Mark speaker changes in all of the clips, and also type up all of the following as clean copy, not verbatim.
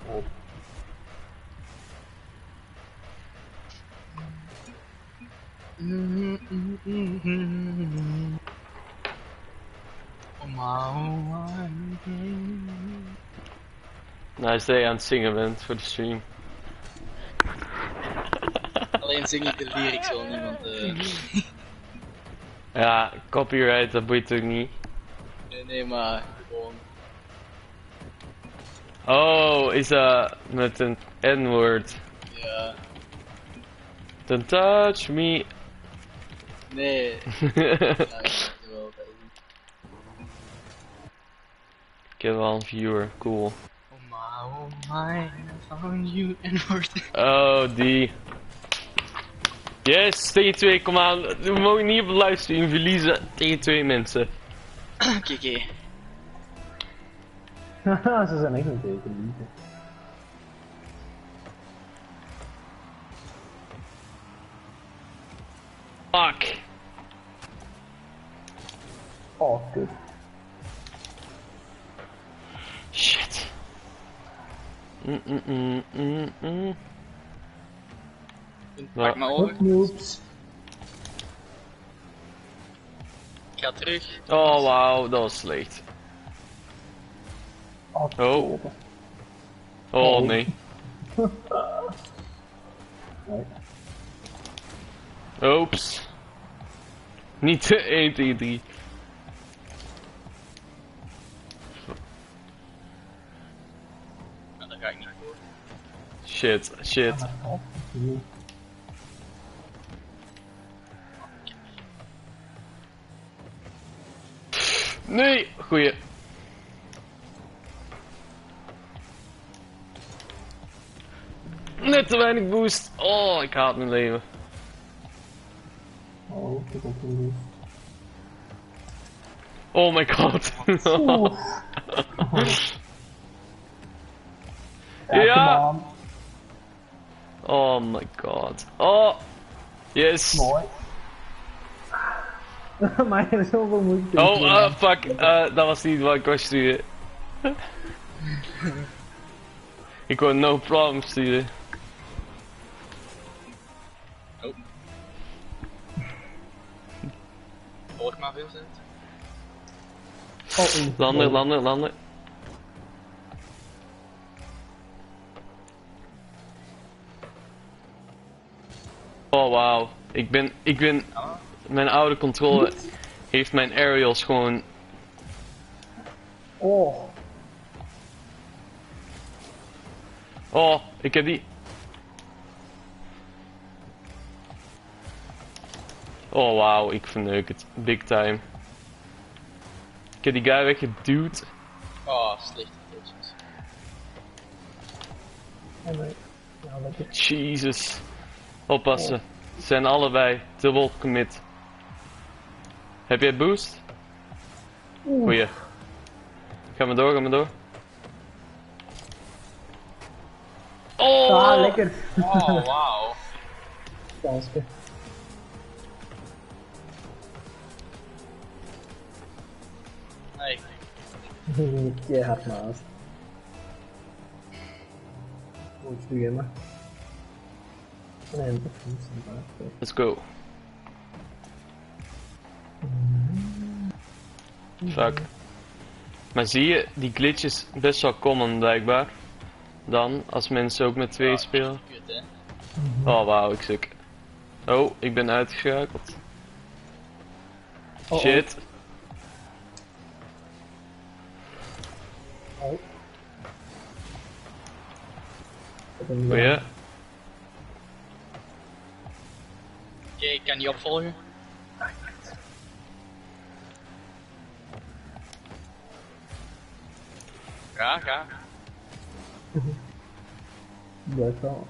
Speaker 1: op.
Speaker 2: Nice dat je aan het zingen bent voor de stream.
Speaker 3: Alleen zing ik de lyrics wel niet, want
Speaker 2: Ja, copyright, dat boeit ook niet.
Speaker 3: nee, maar gewoon.
Speaker 2: Oh, is dat met een N-woord?
Speaker 3: Ja.
Speaker 2: Don't touch me.
Speaker 3: Nee. Ja, ik weet het wel.
Speaker 2: Ik heb wel een viewer, cool.
Speaker 3: Oh my, I found you N-word.
Speaker 2: Oh, die. Yes, tegen 2, kom aan. We mogen niet op de livestream verliezen tegen 2 mensen.
Speaker 3: Oké.
Speaker 1: Haha, ze zijn echt een teken.
Speaker 2: Fuck.
Speaker 1: Oh, kut.
Speaker 2: Shit.
Speaker 3: Pak maar over.
Speaker 1: Noobs.
Speaker 3: Ik ga terug.
Speaker 2: Oh, wauw, dat was slecht.
Speaker 1: Oh.
Speaker 2: Oh, nee.
Speaker 1: Nee.
Speaker 2: Oeps. Niet 1 tegen 3.
Speaker 3: Nou, daar ga ik niet voor.
Speaker 2: Shit. Nee, goeie. Net te weinig boost. Oh, ik haat mijn leven.
Speaker 1: Oh, ik heb ook een
Speaker 2: Oh my god. Ja. Oh my god. Oh. Yes.
Speaker 1: Mooi. Maar er is zoveel moeite.
Speaker 2: Oh, fuck. Dat was niet wat ik wou sturen. Ik wou no problem sturen.
Speaker 3: Oh. Hoor maar veel zet.
Speaker 2: Landen. Oh wauw. Ik ben... Mijn oude controle heeft mijn aerials gewoon...
Speaker 1: Oh.
Speaker 2: Oh, ik heb die... Oh wauw, ik verneuk het. Big time. Ik heb die guy weggeduwd.
Speaker 3: Oh, slechte potions.
Speaker 1: Ja, lekker.
Speaker 2: Jesus. Oppassen. Ze zijn allebei dubbel commit. Heb jij boost? Goeie. Ga maar door. Oh!
Speaker 1: Ah, lekker.
Speaker 3: Oh, wauw.
Speaker 1: Danske.
Speaker 3: Nee.
Speaker 1: Jij hard naast. Goed, doe maar. Nee, dat is niet.
Speaker 2: Let's go. Fuck. Maar zie je, die glitch is best wel common blijkbaar. Dan, als mensen ook met 2 spelen.
Speaker 3: Kut, hè.
Speaker 2: Oh wauw, ik suk. Oh, ik ben uitgeschakeld. Shit.
Speaker 1: Oh.
Speaker 2: Goeie.
Speaker 3: Oké, ik kan niet opvolgen. Ga.
Speaker 1: Blijf wel.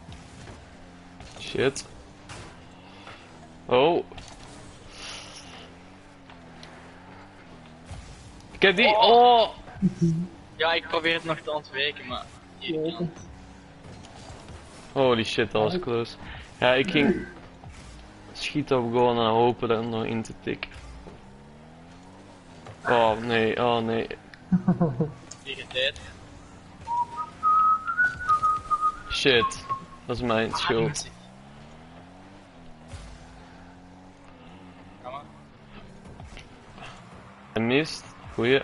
Speaker 2: Shit. Oh. Ik heb die. Oh.
Speaker 3: Ja, ik probeer het nog te ontwijken, maar hier kan het.
Speaker 2: Holy shit, dat was close. Ja, ik ging schieten op gewoon en hopen er nog in te tikken. Oh nee.
Speaker 3: Tegen tijd.
Speaker 2: Shit. Dat is mijn schuld.
Speaker 3: Kom maar.
Speaker 2: Hij mist. Goeie.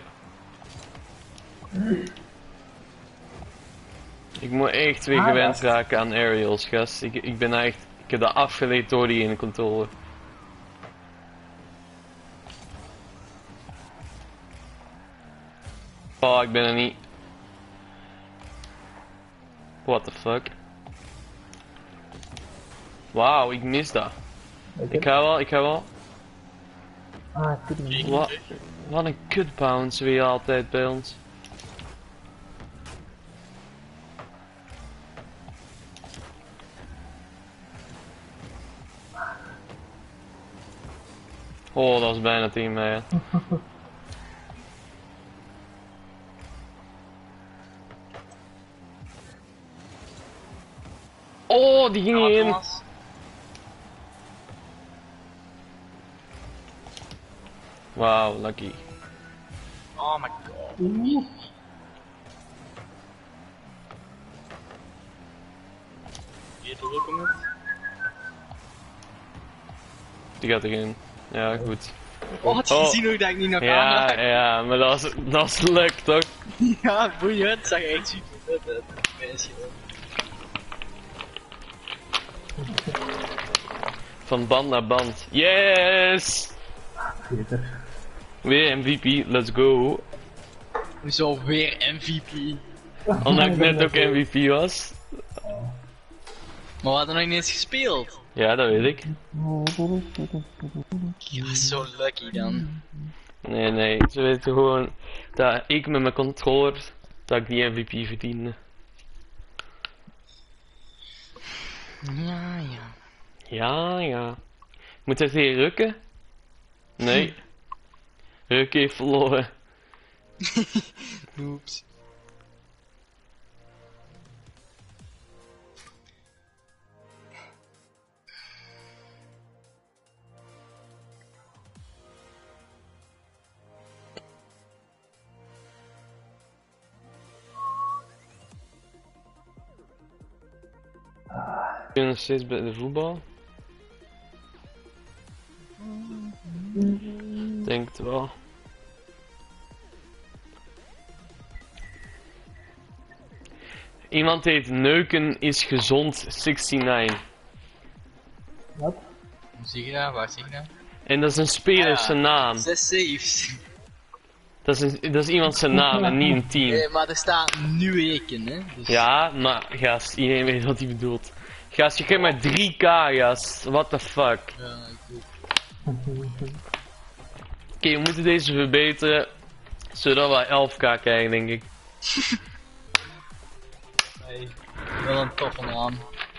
Speaker 2: Ik moet echt weer gewend raken aan aerials, gast. Ik ben echt... Ik heb dat afgeleerd door die ene controller. Oh, ik ben er niet. What the fuck? Wauw, ik mis dat. Ik ga wel.
Speaker 1: Ah, ik weet het niet.
Speaker 2: Wat een kut bounce weer altijd bij ons. Oh, dat was bijna teammate. Oh, die ging niet in.
Speaker 3: Thomas.
Speaker 2: Wauw, lucky.
Speaker 3: Oh my god. Hier toch ook met?
Speaker 2: Die gaat erin. Ja, goed.
Speaker 3: Oh, had je gezien hoe dat ik niet naar
Speaker 2: Ja,
Speaker 3: camera?
Speaker 2: ja, maar dat was leuk toch?
Speaker 3: Ja, boeiend. Het zag er echt super vet uit. Meisje.
Speaker 2: Van band naar band. Yes!
Speaker 1: Peter.
Speaker 2: Weer MVP, let's go.
Speaker 3: Hoezo weer MVP?
Speaker 2: Omdat ik net ook MVP was.
Speaker 3: Maar we hadden nog niet eens gespeeld.
Speaker 2: Ja, dat weet ik.
Speaker 3: Je was zo lucky dan.
Speaker 2: Nee, ze weten gewoon dat ik met mijn controller, dat ik die MVP verdiende.
Speaker 3: Ja, ja.
Speaker 2: Ja. Moet hij tegen Rukken? Nee. Rukken heeft verloren.
Speaker 3: Oeps.
Speaker 2: Ik ben nog steeds bij de voetbal. Denk het wel. Iemand heet Neuken is gezond 69.
Speaker 1: Wat?
Speaker 3: Hoe zeg je dat? Waar zeg je dat?
Speaker 2: En dat is een speler zijn naam.
Speaker 3: 6 saves.
Speaker 2: Dat is iemand zijn naam en niet een team.
Speaker 3: Maar er staat nu Eken, hè? Dus...
Speaker 2: Ja, maar gast, iedereen weet wat hij bedoelt. Gast, je krijgt maar 3k, gast. What the fuck.
Speaker 3: Ja, ik ook.
Speaker 2: Oké, we moeten deze verbeteren. Zodat we 11k krijgen, denk ik.
Speaker 3: Hey, wel een toffe naam.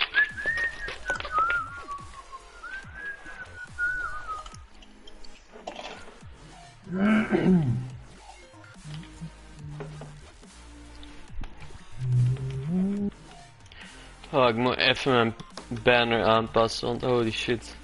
Speaker 2: Oh, ik moet even mijn banner aanpassen, want holy shit.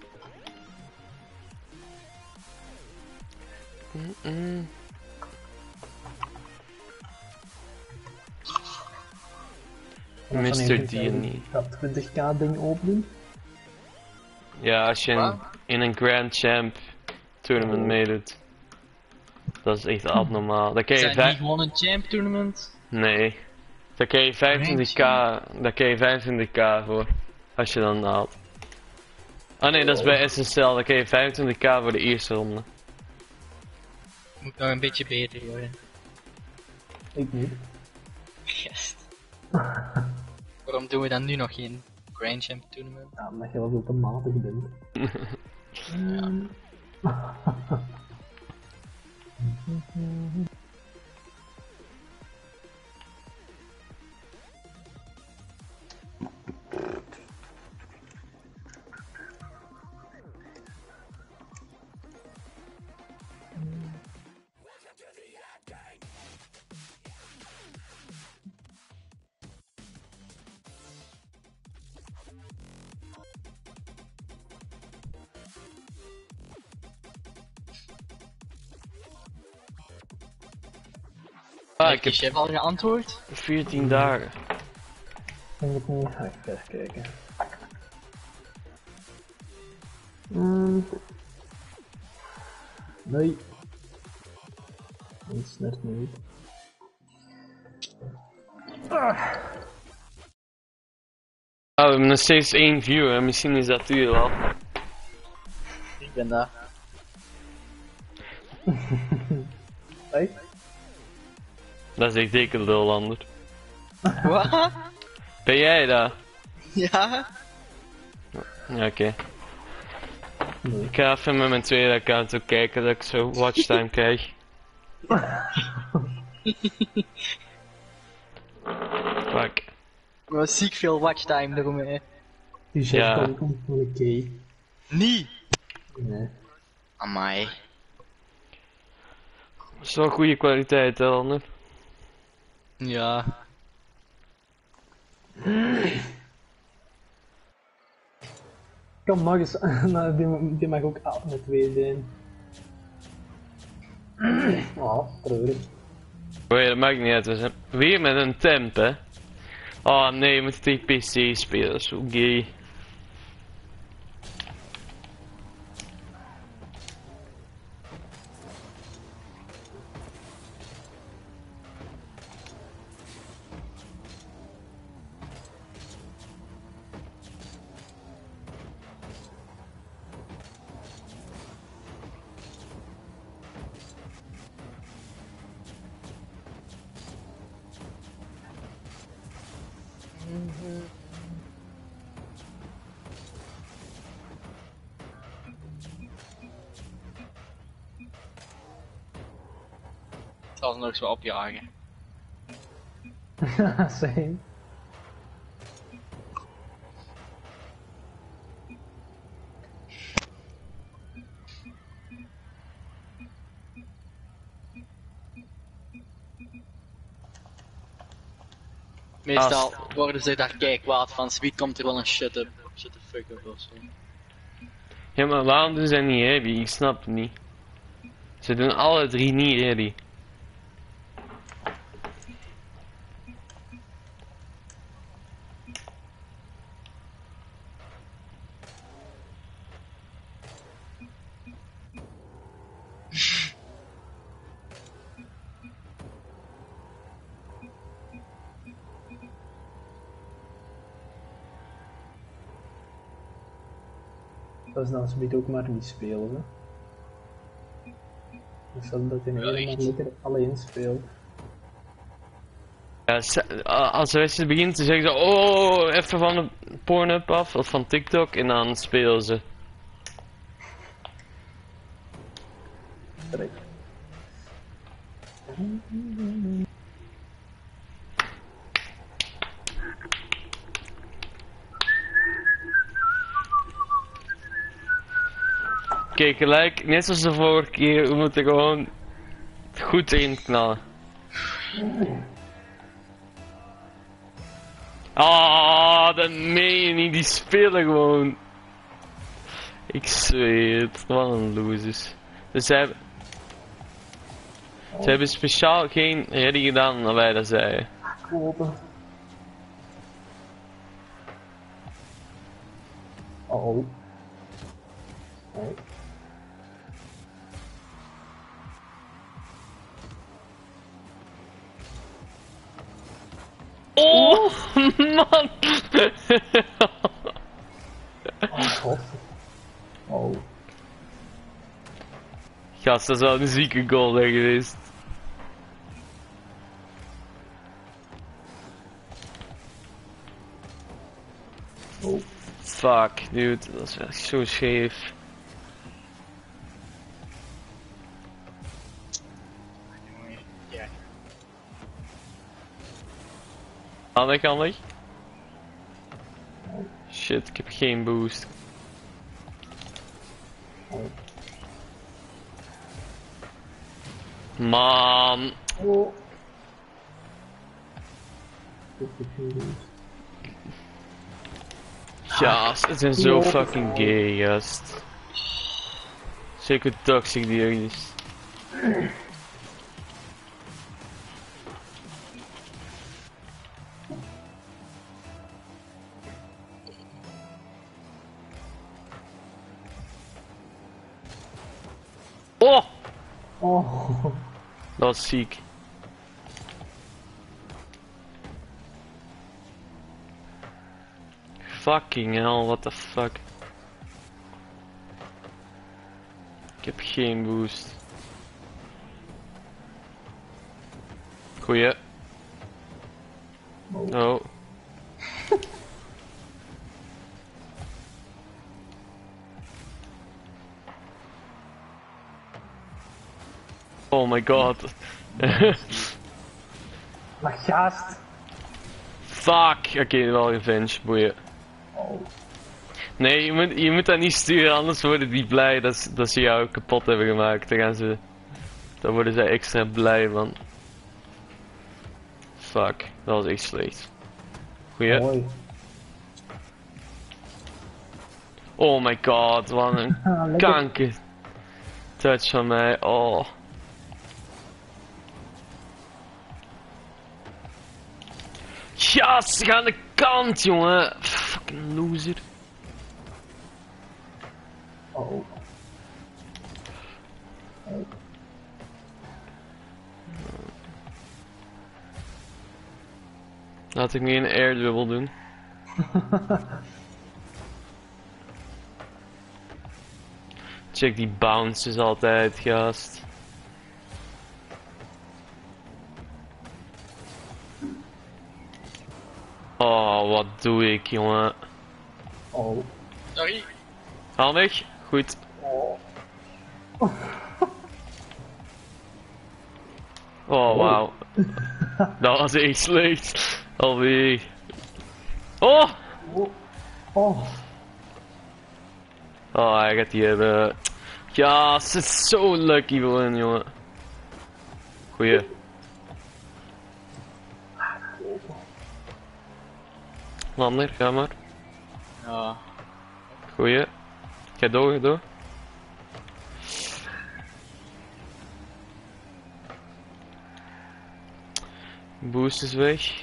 Speaker 2: Mr. D&E.
Speaker 1: Dat 20k ding openen.
Speaker 2: Ja, als je in een Grand Champ tournament meedoet. Dat is echt abnormaal. Dan krijg je
Speaker 3: Zijn die gewoon een champ tournament?
Speaker 2: Nee. Daar krijg je 25k. Daar krijg je 25k voor. Als je dan haalt. Ah nee, dat is bij SSL. Daar krijg je 25k voor de eerste ronde.
Speaker 3: Moet nog een beetje beter worden.
Speaker 1: Ik niet.
Speaker 3: Gast. Waarom doen we dan nu nog geen Grand Champ tournament?
Speaker 1: Ja, omdat je wel zo te matig bent.
Speaker 2: Ah, ik heb
Speaker 3: Je hebt al geantwoord?
Speaker 2: 14 dagen.
Speaker 1: Denk het niet. Ga ik even kijken. Nee. Dat snert me niet.
Speaker 2: Oh, we hebben nog steeds 1 viewer, misschien is dat u wel.
Speaker 3: Ik ben daar.
Speaker 1: Hey?
Speaker 2: Dat is echt dikke lulander.
Speaker 3: Wat?
Speaker 2: Ben jij daar?
Speaker 3: Ja?
Speaker 2: Ja, oké.
Speaker 1: Nee.
Speaker 2: Ik ga even met mijn tweede account ook kijken dat ik zo watchtime krijg. Fuck.
Speaker 3: Er was ziek veel watchtime eromheen.
Speaker 1: Die chef
Speaker 2: Ja.
Speaker 1: komt van een key.
Speaker 3: Niet!
Speaker 1: Nee.
Speaker 3: Amai.
Speaker 2: Dat is wel goede kwaliteit, hè, Lander?
Speaker 3: Ja.
Speaker 1: Kan mag eens, nou, die mag ook af met 2 zijn. Oh, treurig.
Speaker 2: Oei, dat maakt niet uit, we zijn weer met een temp, hè. Oh nee, we moeten tegen PC spelen, dat is zo gay.
Speaker 3: Ik zal ze nog eens wel opjagen.
Speaker 1: Same.
Speaker 3: Meestal worden ze daar kijkwaard van, wie komt er wel een shut the fuck up of zo.
Speaker 2: Ja, maar waarom doen zij niet heavy? Ik snap het niet. Ze doen alle 3 niet heavy.
Speaker 1: Dat is dan zometeen ook maar niet spelen, hè. Dus dat hij
Speaker 3: Ja,
Speaker 1: helemaal
Speaker 3: echt.
Speaker 1: lekker alleen speelt.
Speaker 2: Ja, als ze beginnen te zeggen, zo, oh, even van de Pornhub af, of van TikTok, en dan spelen ze.
Speaker 1: Correct.
Speaker 2: Kijk, gelijk, net zoals de vorige keer, we moeten gewoon goed erin knallen. Ah, dat meen je niet, die spelen gewoon. Ik zweer het, wat een losers. Dus ze hebben speciaal geen ready gedaan dan wij dat zeiden.
Speaker 1: Kloten. Oh. Oh.
Speaker 2: Oh, man!
Speaker 1: Oh god. Oh.
Speaker 2: Gast, dat is wel een zieke goal daar geweest.
Speaker 1: Oh.
Speaker 2: Fuck, dude, dat is echt zo scheef.
Speaker 3: Ja.
Speaker 2: Handig. Shit, ik heb geen boost.
Speaker 1: Oh.
Speaker 2: Man.
Speaker 1: Oh. Dit is geen goed.
Speaker 2: Gast, het zijn zo fucking gay, gast. Zeker toxic die er is.
Speaker 1: Oh.
Speaker 2: Dat was ziek. Fucking hell, what the fuck. Ik heb geen boost. Goeie. Oh. Oh my god.
Speaker 1: Maar gast.
Speaker 2: Fuck. Oké, wel revenge, boeien.
Speaker 1: Oh.
Speaker 2: Nee, je moet dat niet sturen, anders worden die blij dat ze jou kapot hebben gemaakt. Dan worden zij extra blij van. Fuck, dat was echt slecht. Goeie.
Speaker 1: Mooi.
Speaker 2: Oh my god, wat een
Speaker 1: Lekker.
Speaker 2: kanker. Touch van mij, oh. Ja, ze gaan de kant, jongen. Fucking loser.
Speaker 1: Oh.
Speaker 2: Laat ik nu een air dribble doen. Check die bounces altijd, gast. Oh, wat doe ik, jongen?
Speaker 1: Oh.
Speaker 3: Sorry.
Speaker 2: Haal weg. Goed.
Speaker 1: Oh.
Speaker 2: Oh, wauw. Dat was echt slecht. Alweer. Oh!
Speaker 1: Oh.
Speaker 2: Oh, hij gaat die hebben. Ja, ze is zo lucky voor hem, jongen. Goeie. Lander, ga maar.
Speaker 3: Ja.
Speaker 2: Goeie. Ga door, ga door. Boost is weg.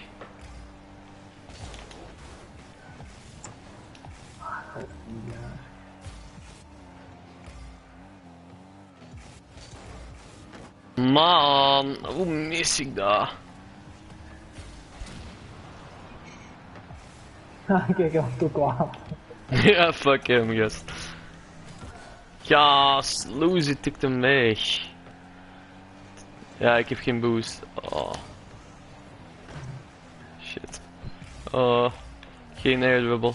Speaker 2: Man, hoe mis ik dat?
Speaker 1: Kijk, wat toch kwaad.
Speaker 2: Ja, fuck hem, gast. Ja, loser tikt hem weg. Ja, ik heb geen boost. Oh. Shit. Oh. Geen air dribble.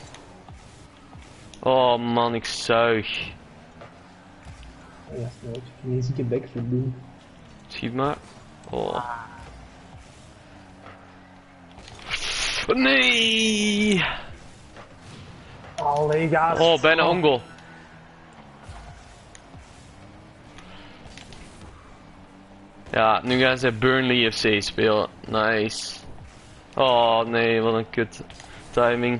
Speaker 2: Oh man, ik zuig.
Speaker 1: Ja, snel. Ik kan een zieke backflip doen.
Speaker 2: Schiet maar. Oh. Nee!
Speaker 1: Allee, gast.
Speaker 2: Oh, bijna ongoal. Ja, nu gaan ze Burnley FC spelen. Nice. Oh nee, wat een kut timing.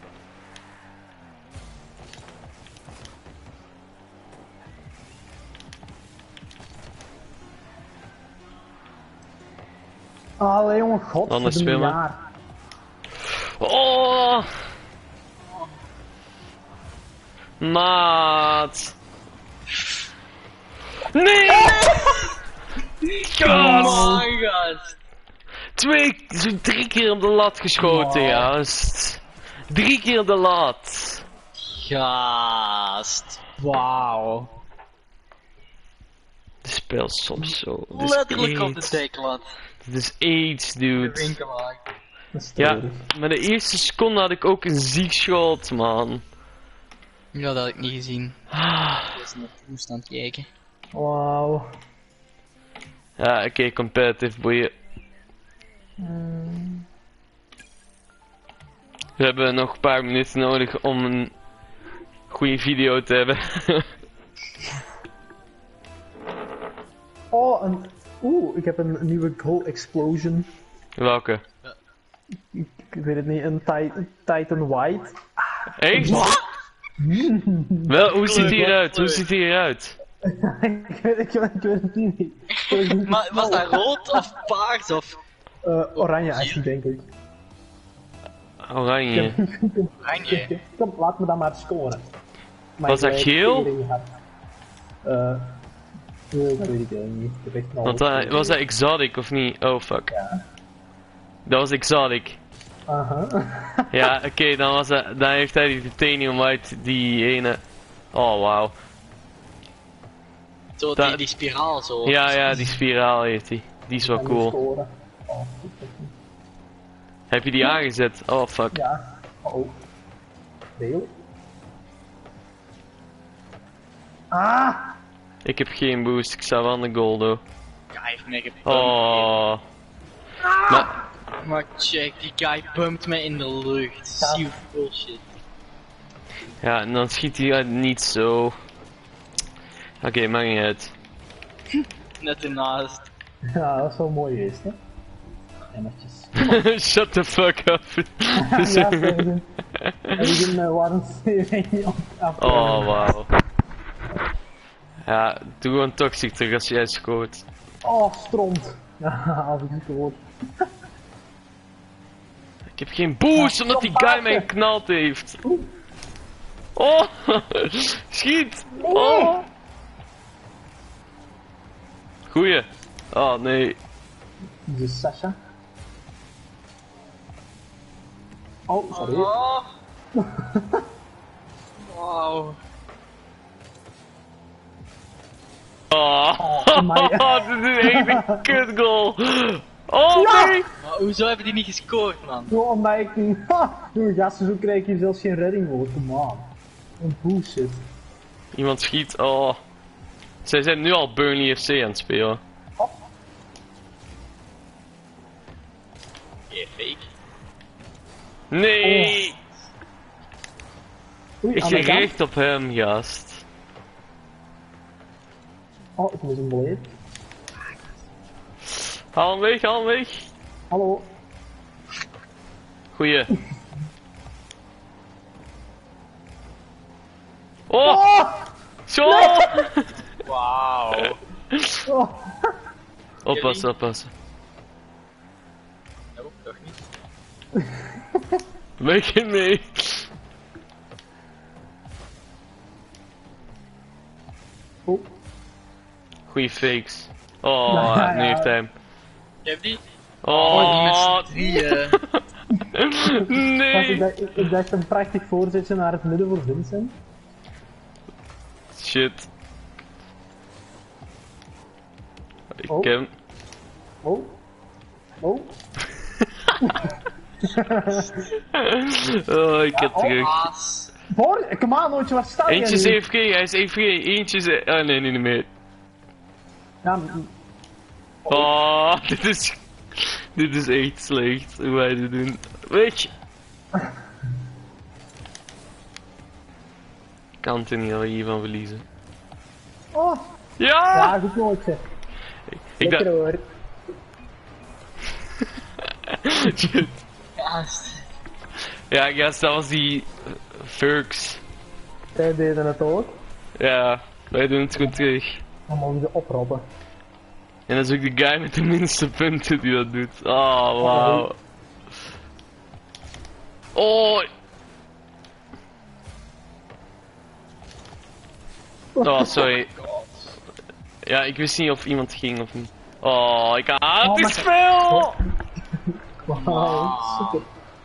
Speaker 1: Allee, jongen, god.
Speaker 2: Anders
Speaker 1: voor de
Speaker 2: spelen.
Speaker 1: jaar.
Speaker 2: Oh! Maat! Nee!
Speaker 3: Oh
Speaker 2: God!
Speaker 3: my god.
Speaker 2: Zo 3 keer op de lat geschoten,
Speaker 1: Wow.
Speaker 2: juist. 3 keer op de lat.
Speaker 3: Gast.
Speaker 1: Wauw.
Speaker 2: Het spel is soms zo. Dit is
Speaker 3: Letterlijk op de
Speaker 2: AIDS.
Speaker 3: deklat.
Speaker 2: Dit is AIDS, dude.
Speaker 3: Winkelwagen.
Speaker 1: Dat is
Speaker 2: Ja,
Speaker 1: treurig.
Speaker 2: maar de eerste seconde had ik ook een ziek schot, man.
Speaker 3: Ja, dat had ik niet gezien.
Speaker 2: Ah.
Speaker 3: Ik was naar de toestand aan het kijken.
Speaker 1: Wauw.
Speaker 2: Ja, oké, competitive boeien. We hebben nog een paar minuten nodig om een goede video te hebben.
Speaker 1: Oh, oeh, ik heb een nieuwe goal explosion.
Speaker 2: Welke?
Speaker 1: Ik weet het niet, een Titan White.
Speaker 2: Echt? Wel, hoe ziet hij eruit? Hoe ziet hij eruit?
Speaker 1: ik weet het niet.
Speaker 3: Maar was dat rood of paars of
Speaker 1: Oranje actually, denk ik.
Speaker 2: Oranje.
Speaker 3: oranje?
Speaker 1: Kom, laat me dan maar scoren. Maar
Speaker 2: Was
Speaker 1: ik,
Speaker 2: dat geel?
Speaker 1: tering had. Dat weet ik niet. Ik heb echt een
Speaker 2: Want was dat exotic of niet? Oh fuck.
Speaker 1: Ja.
Speaker 2: Dat was exotic.
Speaker 1: Aha.
Speaker 2: Ja, oké, dan heeft hij die titanium uit die ene. Oh wauw.
Speaker 3: Zo, die spiraal zo.
Speaker 2: Ja, die spiraal heeft hij. Die is wel cool.
Speaker 1: Scoren. Oh, goed.
Speaker 2: Heb je die aangezet? Oh fuck.
Speaker 1: Ja. Oh. Deel. Ah!
Speaker 2: Ik heb geen boost, ik sta wel aan de goal though.
Speaker 3: Guy heeft me gepumpt.
Speaker 2: Oh.
Speaker 3: Maar check, die guy pumpt me in de lucht. Zie bullshit.
Speaker 2: Ja, en dan schiet hij uit niet zo. Oké, maakt niet uit.
Speaker 3: Net ernaast.
Speaker 1: Ja, dat is wel mooi geweest, hè? Emmertjes.
Speaker 2: Shut the fuck up.
Speaker 1: Ja, zeggen. Heb ik een warmte op.
Speaker 2: Oh, wauw. Ja, doe gewoon toxic terug als jij scoort.
Speaker 1: Oh, stront. Ja, als ik niet gehoord.
Speaker 2: Ik heb geen boost omdat die guy mij geknald heeft. Oh, schiet. Oh. Goeie. Oh nee.
Speaker 1: Dit is Sasha. Oh, sorry.
Speaker 3: Oh. Wow.
Speaker 2: Oh,
Speaker 1: amai.
Speaker 2: dit is echt een kut goal. Oh
Speaker 1: Ja.
Speaker 2: nee.
Speaker 3: Maar hoezo hebben die niet gescoord, man?
Speaker 1: Yo, omdat ik niet. Doe gasten, zo krijg je zelfs geen redding voor. Come on. Een bullshit.
Speaker 2: Iemand schiet. Oh. Zij zijn nu al Burnley FC aan het spelen.
Speaker 3: Yeah, fake.
Speaker 2: Nee.
Speaker 1: Oei,
Speaker 2: Ik
Speaker 1: aan de
Speaker 2: ging
Speaker 1: kant.
Speaker 2: recht op hem, gast.
Speaker 1: Oh, ik mis een blade.
Speaker 2: Haal hem weg, haal hem weg.
Speaker 1: Hallo.
Speaker 2: Goeie. Oh!
Speaker 1: Oh!
Speaker 2: Zo!
Speaker 3: Wauw.
Speaker 1: Oh.
Speaker 2: Oppassen, oppassen.
Speaker 3: Oh, toch niet.
Speaker 2: Weg ermee.
Speaker 1: Oh.
Speaker 2: Goeie fakes. Oh,
Speaker 1: Ja,
Speaker 2: nu
Speaker 1: ja.
Speaker 2: heeft hij hem.
Speaker 3: Je hebt die?
Speaker 2: Oh,
Speaker 3: met z'n drieën.
Speaker 2: nee.
Speaker 1: Ik dacht een prachtig voorzetje naar het midden voor Vincent.
Speaker 2: Shit. Ik
Speaker 1: Oh.
Speaker 2: heb...
Speaker 1: Oh. Oh.
Speaker 2: Oh, ik heb
Speaker 1: oh.
Speaker 2: terug.
Speaker 3: Paas.
Speaker 1: Voor, kom aan, Nootje, waar sta je
Speaker 2: Eentje is
Speaker 1: nu?
Speaker 2: AFK, hij is AFK. Eentje is... Oh nee, niet meer.
Speaker 1: Ja,
Speaker 2: Oh, dit is... Dit is echt slecht, hoe wij dit doen. Weg! Ik kan het er niet al hiervan verliezen.
Speaker 1: oh.
Speaker 2: Ja!
Speaker 1: Ja, goed Nootje.
Speaker 2: Ik
Speaker 1: Lekker
Speaker 2: dacht...
Speaker 1: hoor.
Speaker 2: Shit.
Speaker 3: Gast.
Speaker 2: Ja, gast, dat was die... Furks.
Speaker 1: Zij deden het ook.
Speaker 2: Ja, wij doen het goed terug.
Speaker 1: Dan mogen ze oprotten.
Speaker 2: En dat is ook de guy met de minste punten die dat doet. Oh, wauw. Oh! Oh, sorry. Ja, ik wist niet of iemand ging of niet. Oh, ik haat
Speaker 1: Oh,
Speaker 2: dit
Speaker 1: maar-
Speaker 2: spel!
Speaker 1: Wauw, super.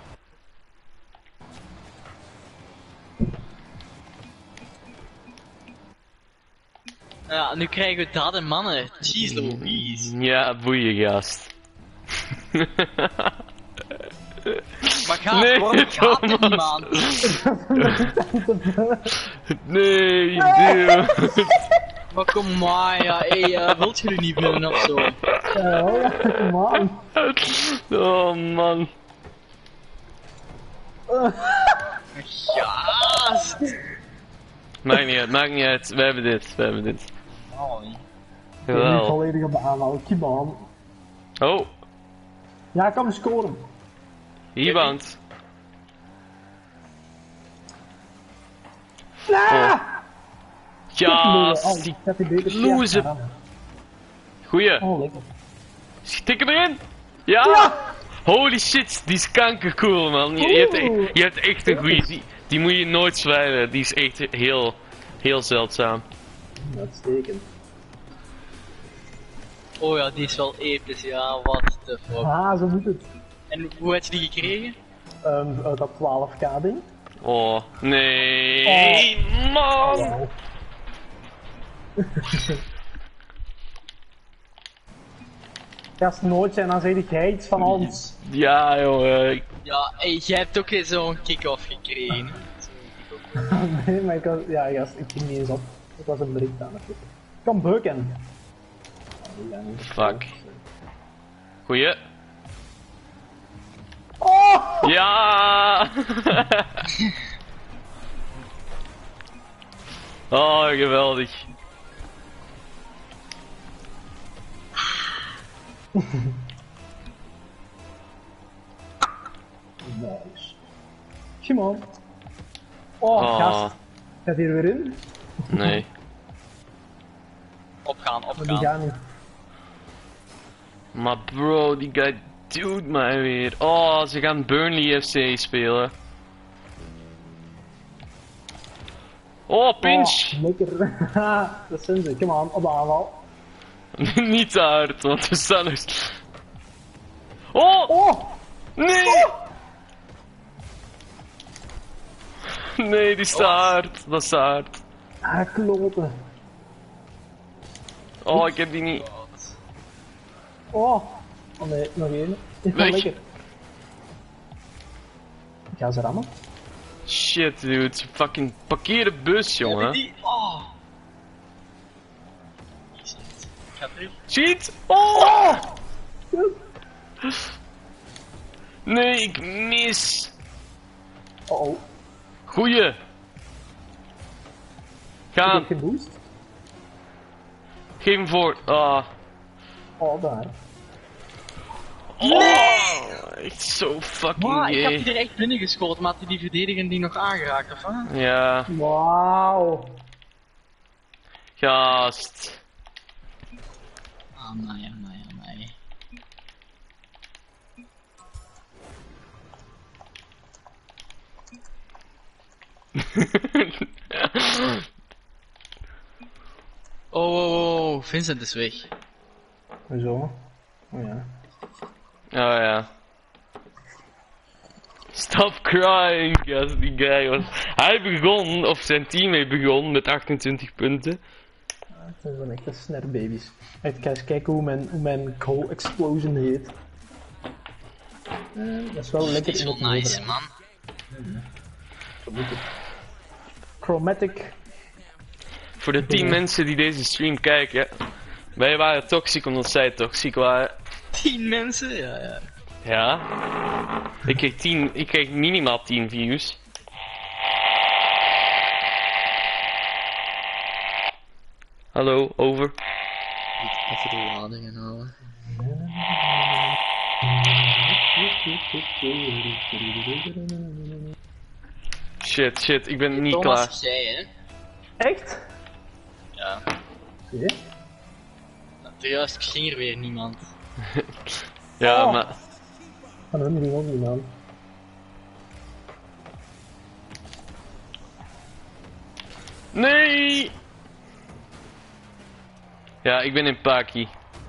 Speaker 3: Ja, nu krijgen we dat en mannen. Jeez Louise.
Speaker 2: Ja, boeien, gast.
Speaker 3: Maar gast,
Speaker 2: Nee,
Speaker 3: waarom gaat er
Speaker 2: Thomas.
Speaker 3: niemand?
Speaker 2: Nee, dude.
Speaker 3: Maar kom maar, ja, hey, wilt jullie niet winnen of zo?
Speaker 1: Ja, kom aan.
Speaker 2: Oh, man.
Speaker 3: Gast!
Speaker 2: Maakt niet uit, maakt niet uit. We hebben dit, we hebben dit.
Speaker 3: Oh, nee.
Speaker 1: Ik ben nu
Speaker 2: Jawel.
Speaker 1: volledig op de aanval. Come on.
Speaker 2: Oh,
Speaker 1: Ja, ik kan scoren.
Speaker 2: iemand.
Speaker 1: Ja!
Speaker 2: Ja,
Speaker 1: Oh, ik heb die beter
Speaker 2: loser.
Speaker 1: gedaan.
Speaker 2: Goeie.
Speaker 1: Oh, lekker.
Speaker 2: Stik hem erin. Ja.
Speaker 1: Ja!
Speaker 2: Holy shit, die is kankercool, man. Je hebt echt een goeie. Die moet je nooit zwijgen. Die is echt heel, heel zeldzaam.
Speaker 1: Uitstekend.
Speaker 3: Oh ja, die is wel episch, ja, what the fuck.
Speaker 1: Ah, zo moet het.
Speaker 3: En hoe had je die gekregen?
Speaker 1: Dat 12k ding.
Speaker 2: Oh, nee, man!
Speaker 1: Wauw. Gast, nooit en dan zeg jij iets van ons.
Speaker 2: Ja, joh.
Speaker 3: Ja, hey, jij hebt ook zo'n kick-off gekregen.
Speaker 1: Nee, maar ja, gast, ik ging niet eens op. Het was een bericht aan het. Kom bukken.
Speaker 2: Fuck. Goeie.
Speaker 1: Oh!
Speaker 2: Ja! Oh, geweldig.
Speaker 1: Nice. Come on. Oh, gast. Gaat hier weer in?
Speaker 2: Nee.
Speaker 3: Opgaan,
Speaker 1: Maar die
Speaker 3: opgaan.
Speaker 1: gaan niet.
Speaker 2: Maar bro, die guy doet mij weer. Oh, ze gaan Burnley FC spelen. Oh, pinch!
Speaker 1: Oh, lekker. Dat zijn ze. Come on, op de aanval.
Speaker 2: Niet te hard, want we staan nog... Oh!
Speaker 1: Oh!
Speaker 2: Nee! Nee, die is te hard. Dat is te hard.
Speaker 1: Ah, kloten.
Speaker 2: Oh, ik heb die niet.
Speaker 1: Oh! Oh nee, nog één. Ja,
Speaker 2: Weg.
Speaker 1: lekker. Ik ga ze rammen.
Speaker 2: Shit, dude. Fucking parkeer de bus,
Speaker 3: Heb je
Speaker 2: jongen.
Speaker 3: die? Oh. Ik ga terug.
Speaker 2: Cheat! Oh! Nee, ik mis.
Speaker 1: Oh oh.
Speaker 2: Goeie.
Speaker 1: Ik
Speaker 2: Gaan.
Speaker 1: heb geen boost.
Speaker 2: Geef hem voor. Ah.
Speaker 1: Oh, daar.
Speaker 2: Oh, echt zo fucking
Speaker 3: Maar ik heb
Speaker 2: gay.
Speaker 3: die er echt binnen geschoten, maar had die verdediger die nog aangeraakt of wat?
Speaker 2: Ja,
Speaker 1: Wauw.
Speaker 2: gast.
Speaker 3: Amai, amai, amai. Oh, Vincent is weg.
Speaker 1: Hoezo? Oh ja.
Speaker 2: Oh ja. Stop crying, gast, die guy was... Hij begon, of zijn teammate begon met 28 punten.
Speaker 1: Het zijn zo'n echte snerbabies. Echt, ga eens kijken hoe mijn goal explosion heet. Dat is wel lekker
Speaker 3: Die is
Speaker 1: in
Speaker 3: wel
Speaker 1: het
Speaker 3: nice,
Speaker 1: leven,
Speaker 3: man.
Speaker 1: hè. Chromatic.
Speaker 2: Voor de 10 mensen die deze stream kijken, wij waren toxic omdat zij toxic waren.
Speaker 3: 10 mensen? Ja, ja.
Speaker 2: Ja. Ik kreeg minimaal 10 views. Hallo, over.
Speaker 3: Even de ladingen halen.
Speaker 2: Shit, ik ben niet
Speaker 3: Thomas,
Speaker 2: klaar.
Speaker 3: jij, hè?
Speaker 1: Echt?
Speaker 3: Ja.
Speaker 1: Zie je?
Speaker 3: Juist ging er weer niemand.
Speaker 2: Ja,
Speaker 1: Oh.
Speaker 2: maar...
Speaker 1: Van hun ging ook niet aan.
Speaker 2: Nee! Ja, ik ben in Paki.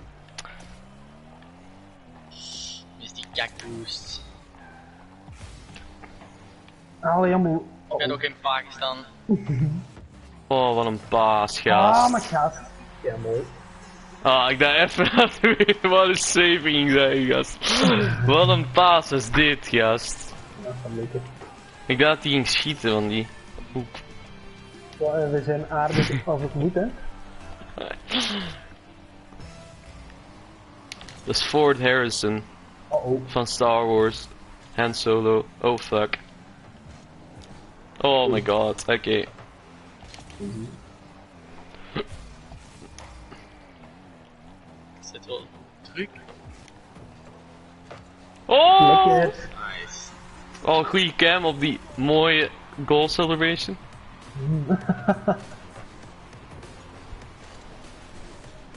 Speaker 3: Is die kakboost.
Speaker 1: Allee, jammer.
Speaker 3: Ik ben ook in Pakistan.
Speaker 2: Oh, wat een paas,
Speaker 1: Ah,
Speaker 2: gast.
Speaker 1: maar gast. Ja, mooi.
Speaker 2: Ah, ik dacht even dat er weer wat een saving zijn, gast. Wat een paas is dit, gast.
Speaker 1: Ja, dat is lekker.
Speaker 2: Ik dacht dat hij ging schieten van die hoek.
Speaker 1: We zijn aardig als het moet, hè.
Speaker 2: Dat is Ford Harrison
Speaker 1: Oh oh.
Speaker 2: van Star Wars. Han Solo. Oh fuck. Oh my god, oké.
Speaker 3: Zit wel druk.
Speaker 2: Oh!
Speaker 1: Lekker.
Speaker 3: Nice.
Speaker 2: Oh, goede cam op die mooie goal celebration.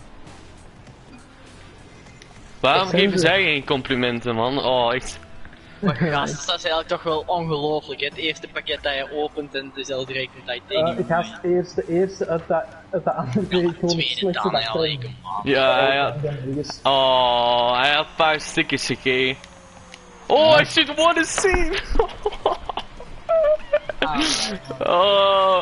Speaker 2: Waarom
Speaker 1: Dat zijn
Speaker 2: geven
Speaker 1: ze.
Speaker 2: zij geen complimenten, man? Oh, echt.
Speaker 3: Maar gast, dat is eigenlijk toch wel ongelooflijk. Het eerste pakket dat je opent en het is al direct een titanium.
Speaker 1: Ik ga de eerste uit de andere twee gewoon het
Speaker 3: Tweede
Speaker 1: slechtste
Speaker 3: dan,
Speaker 1: dat
Speaker 3: ja,
Speaker 1: erin.
Speaker 3: kom aan.
Speaker 2: Ja, ja. Oh, hij had een paar stickers gekregen. Oh, I should wanna see! Oh.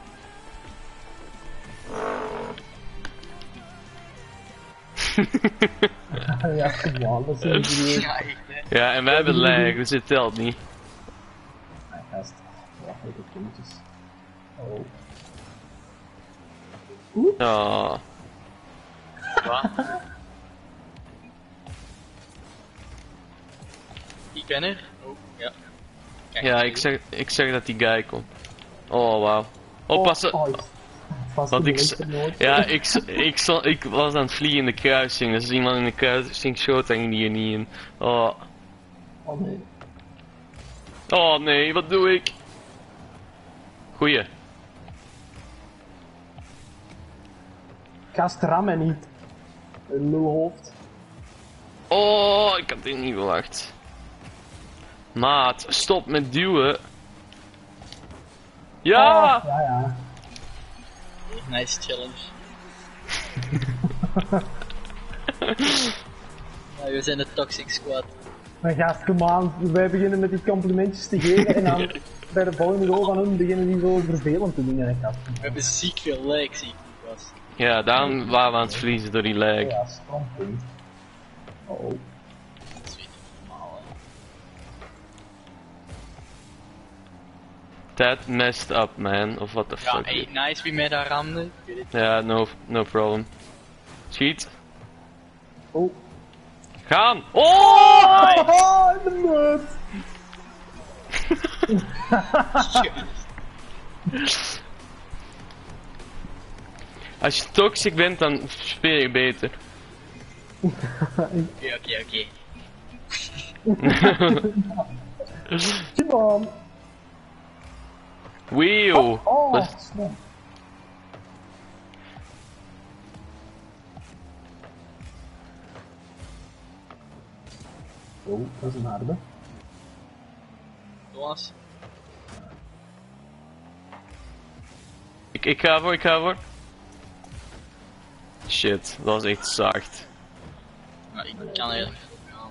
Speaker 1: Ja, gewoon, dat is een idee.
Speaker 3: Ja, echt hè.
Speaker 2: Ja, en wij hebben lag, dus het telt niet.
Speaker 1: Ja, gast. Ja, ik heb puntjes. Oh.
Speaker 2: Oh.
Speaker 3: Wat? Ik ben er. Oh, ja. Kijk,
Speaker 2: Ja, ik zeg dat die guy komt. Oh, wauw. Oppassen!
Speaker 1: Oh, vast
Speaker 2: Want
Speaker 1: in de nood.
Speaker 2: ja, ik was aan het vliegen in de kruising, dus iemand in de kruising schoot en ging hier niet in. Oh.
Speaker 1: Oh nee.
Speaker 2: Oh nee, wat doe ik? Goeie.
Speaker 1: Gast, ram me niet. Een lulhoofd.
Speaker 2: Oh, ik had dit niet verwacht. Maat, stop met duwen. Ja!
Speaker 1: Oh, ja, ja.
Speaker 3: Nice challenge. Ja, we zijn de Toxic Squad.
Speaker 1: Maar gast, kom aan. Wij beginnen met die complimentjes te geven en dan bij de volgende goal van hun beginnen die zo vervelend te doen. En gast.
Speaker 3: We hebben ziek veel lag, zie ik vast.
Speaker 2: Ja, daarom waren we aan het verliezen door die lag.
Speaker 1: Ja, standpunt. Oh.
Speaker 3: Dat is weer niet normaal hè.
Speaker 2: That messed up, man. Of what the
Speaker 3: Ja,
Speaker 2: fuck.
Speaker 3: hey, nice wie mij daar ramde. Ik weet het.
Speaker 2: Ja, no problem. Schiet.
Speaker 1: Oh.
Speaker 2: Gaan! Oh!
Speaker 1: Oh, in de mut.
Speaker 2: Als je toxic bent, dan speel je beter.
Speaker 3: Oké.
Speaker 1: Come on.
Speaker 2: Wee-oh.
Speaker 1: Oh,
Speaker 2: Dat-
Speaker 1: snap. Oh, dat is een harde.
Speaker 3: Thomas.
Speaker 2: Ik ga voor. Shit, dat was echt zacht.
Speaker 3: Nou, ik kan er niet gaan.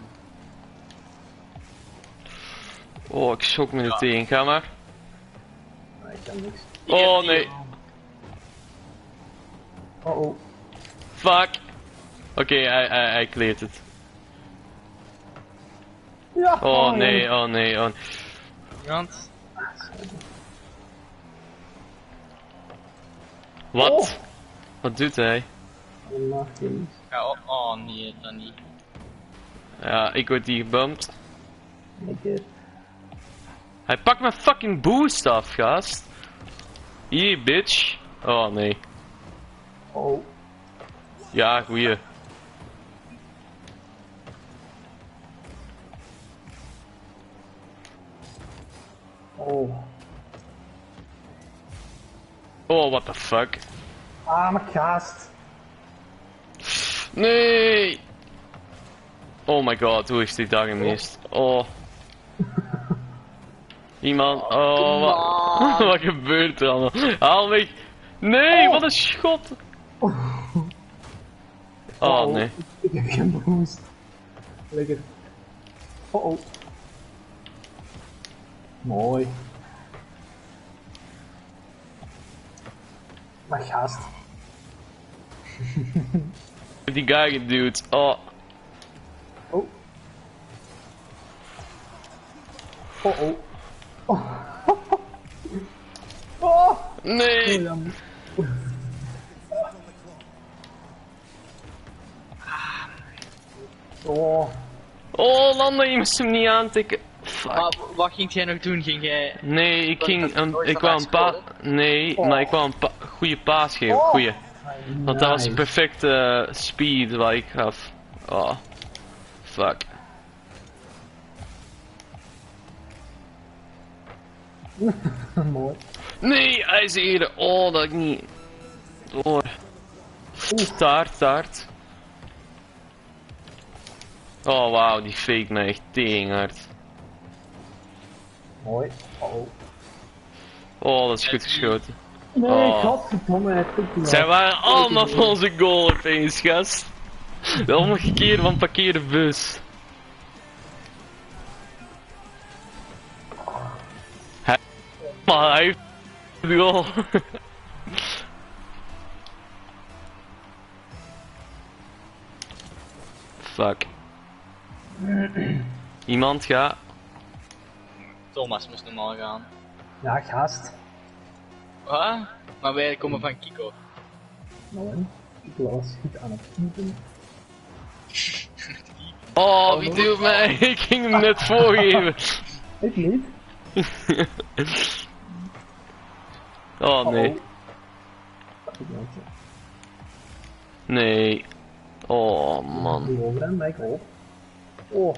Speaker 2: Oh, ik schok me er tegen. Ga maar.
Speaker 1: Nee, ik kan niks.
Speaker 2: Oh nee.
Speaker 1: Oh, oh.
Speaker 2: Fuck. Oké, hij kleert het.
Speaker 1: Ja.
Speaker 2: Oh nee, oh nee, oh.
Speaker 3: Iemand?
Speaker 2: Wat?
Speaker 1: Oh.
Speaker 2: Wat doet hij?
Speaker 3: Ja, oh nee, dat niet.
Speaker 2: Ja, ik word hier gebumpt.
Speaker 1: Lekker.
Speaker 2: Hij pakt mijn fucking boost af, gast. Hier, bitch. Oh nee.
Speaker 1: Oh.
Speaker 2: Ja, goeie.
Speaker 1: Oh.
Speaker 2: Oh, what the fuck.
Speaker 1: Ah, mijn gast.
Speaker 2: Nee! Oh my god, hoe is die dag gemist? Oh. Iemand, oh, wat, wat gebeurt er allemaal? Haal weg! Nee, wat een schot! Oh nee.
Speaker 1: Ik heb geen boost. Lekker. Oh oh. Mooi. Mijn gast.
Speaker 2: Die guy geduwd. Oh.
Speaker 1: Oh. Oh oh. Oh. Oh.
Speaker 2: Nee!
Speaker 1: Jammer. Oh.
Speaker 2: Oh, landen, je moest hem niet aantikken. Fuck.
Speaker 3: Maar wat ging jij nog doen? Ging jij...
Speaker 2: Nee, ik ging
Speaker 3: nooit
Speaker 2: ik
Speaker 3: van
Speaker 2: wou
Speaker 3: mij
Speaker 2: een paas.
Speaker 3: scoren?
Speaker 2: Nee,
Speaker 1: Oh.
Speaker 2: maar ik wou een goede paas geven.
Speaker 1: Oh.
Speaker 2: Goeie. Want dat was
Speaker 1: Nice.
Speaker 2: een perfecte speed wat ik gaf. Oh. Fuck.
Speaker 1: Mooi.
Speaker 2: Nee, hij is hier. Oh, dat ik niet. Door. Taart. Oh, wauw, die fake me echt teringhard.
Speaker 1: Mooi. Oh.
Speaker 2: Oh, dat is goed geschoten.
Speaker 1: Nee,
Speaker 2: Oh.
Speaker 1: godverdomme, het komt niet.
Speaker 2: Zij waren allemaal voor onze goal opeens, gast. De omgekeerde van parkeer de bus. Maar hij heeft de goal. Fuck. Iemand gaat.
Speaker 3: Thomas moest normaal gaan.
Speaker 1: Ja, gast.
Speaker 3: Wat? Maar wij komen van Kiko.
Speaker 1: Nou, hè. Ik was goed aan het piepen.
Speaker 2: Oh, wie doet mij? Ik ging hem net voorgeven.
Speaker 1: Ik niet.
Speaker 2: Oh nee.
Speaker 1: Oh.
Speaker 2: Nee. Oh man.
Speaker 1: Doe over hem, ik op. Oh.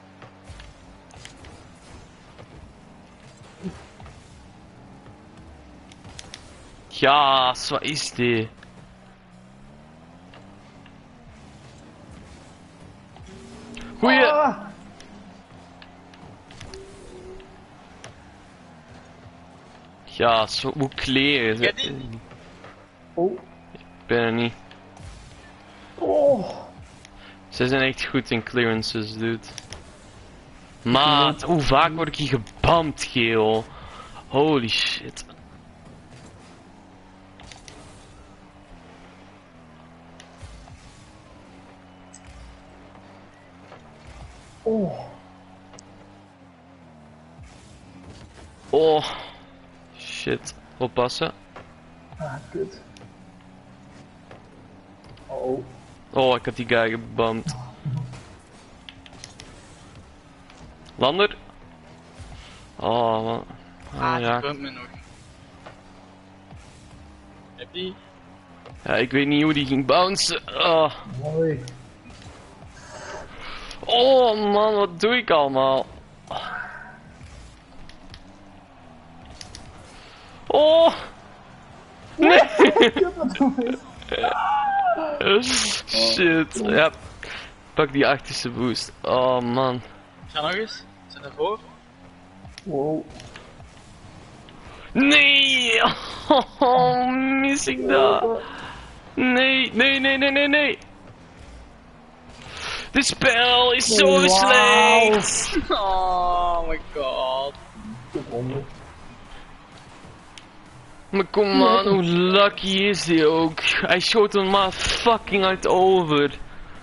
Speaker 2: Ja, wat is dit? Goeie.
Speaker 1: Ah.
Speaker 2: Ja, zo hoe kleren.
Speaker 3: Ja, die-
Speaker 1: Oh.
Speaker 2: Ik ben er niet.
Speaker 1: Oh.
Speaker 2: Ze zijn echt goed in clearances, dude. Maat, hoe vaak word ik hier gebamd, geel? Holy shit.
Speaker 1: Oh.
Speaker 2: Oh. Shit. Oppassen.
Speaker 1: Ah, kut. Oh.
Speaker 2: Oh, ik had die guy gebamd. Lander? Oh, man.
Speaker 3: Ah,
Speaker 2: Ah,
Speaker 3: die
Speaker 2: ja.
Speaker 3: komt me nog. Heb die?
Speaker 2: Ja, ik weet niet hoe die ging bouncen. Oh.
Speaker 1: Mooi.
Speaker 2: Oh man, wat doe ik allemaal? Oh! Nee!
Speaker 1: Kut, wat doe ik?
Speaker 2: Shit, ja. Pak die achterste boost. Oh man.
Speaker 3: Ga nog eens. Zet ervoor.
Speaker 1: Wow.
Speaker 2: Nee! Oh, mis ik dat? Nee, nee, nee, nee, nee, nee! Dit spel is zo
Speaker 1: Wauw.
Speaker 2: slecht!
Speaker 3: Oh my god.
Speaker 1: Seconde.
Speaker 2: Maar kom aan, hoe lucky is hij ook? Hij schoot hem maar fucking uit over.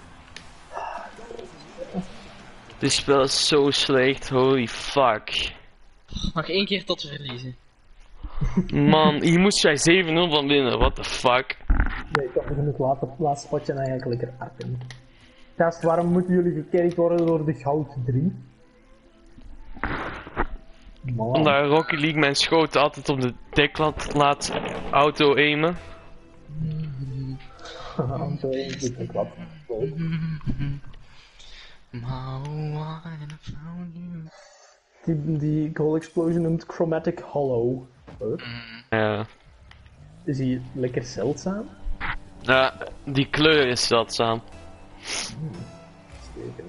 Speaker 2: Dit spel is zo slecht, holy fuck.
Speaker 3: Nog één keer tot we verliezen.
Speaker 2: Man, hier moest jij 7-0 van winnen, what the fuck.
Speaker 1: Nee, ik had nog in het laatste potje eigenlijk lekker appen. Gast, waarom moeten jullie gekerkt worden door de goud 3? Man.
Speaker 2: Omdat Rocket League mijn schoten altijd op de deklat laat auto-aimen.
Speaker 1: Zo is het wat. Die Goal Explosion noemt Chromatic Hollow. Huh?
Speaker 2: Ja.
Speaker 1: Is die lekker zeldzaam?
Speaker 2: Ja, die kleur is zeldzaam.
Speaker 1: Zeker.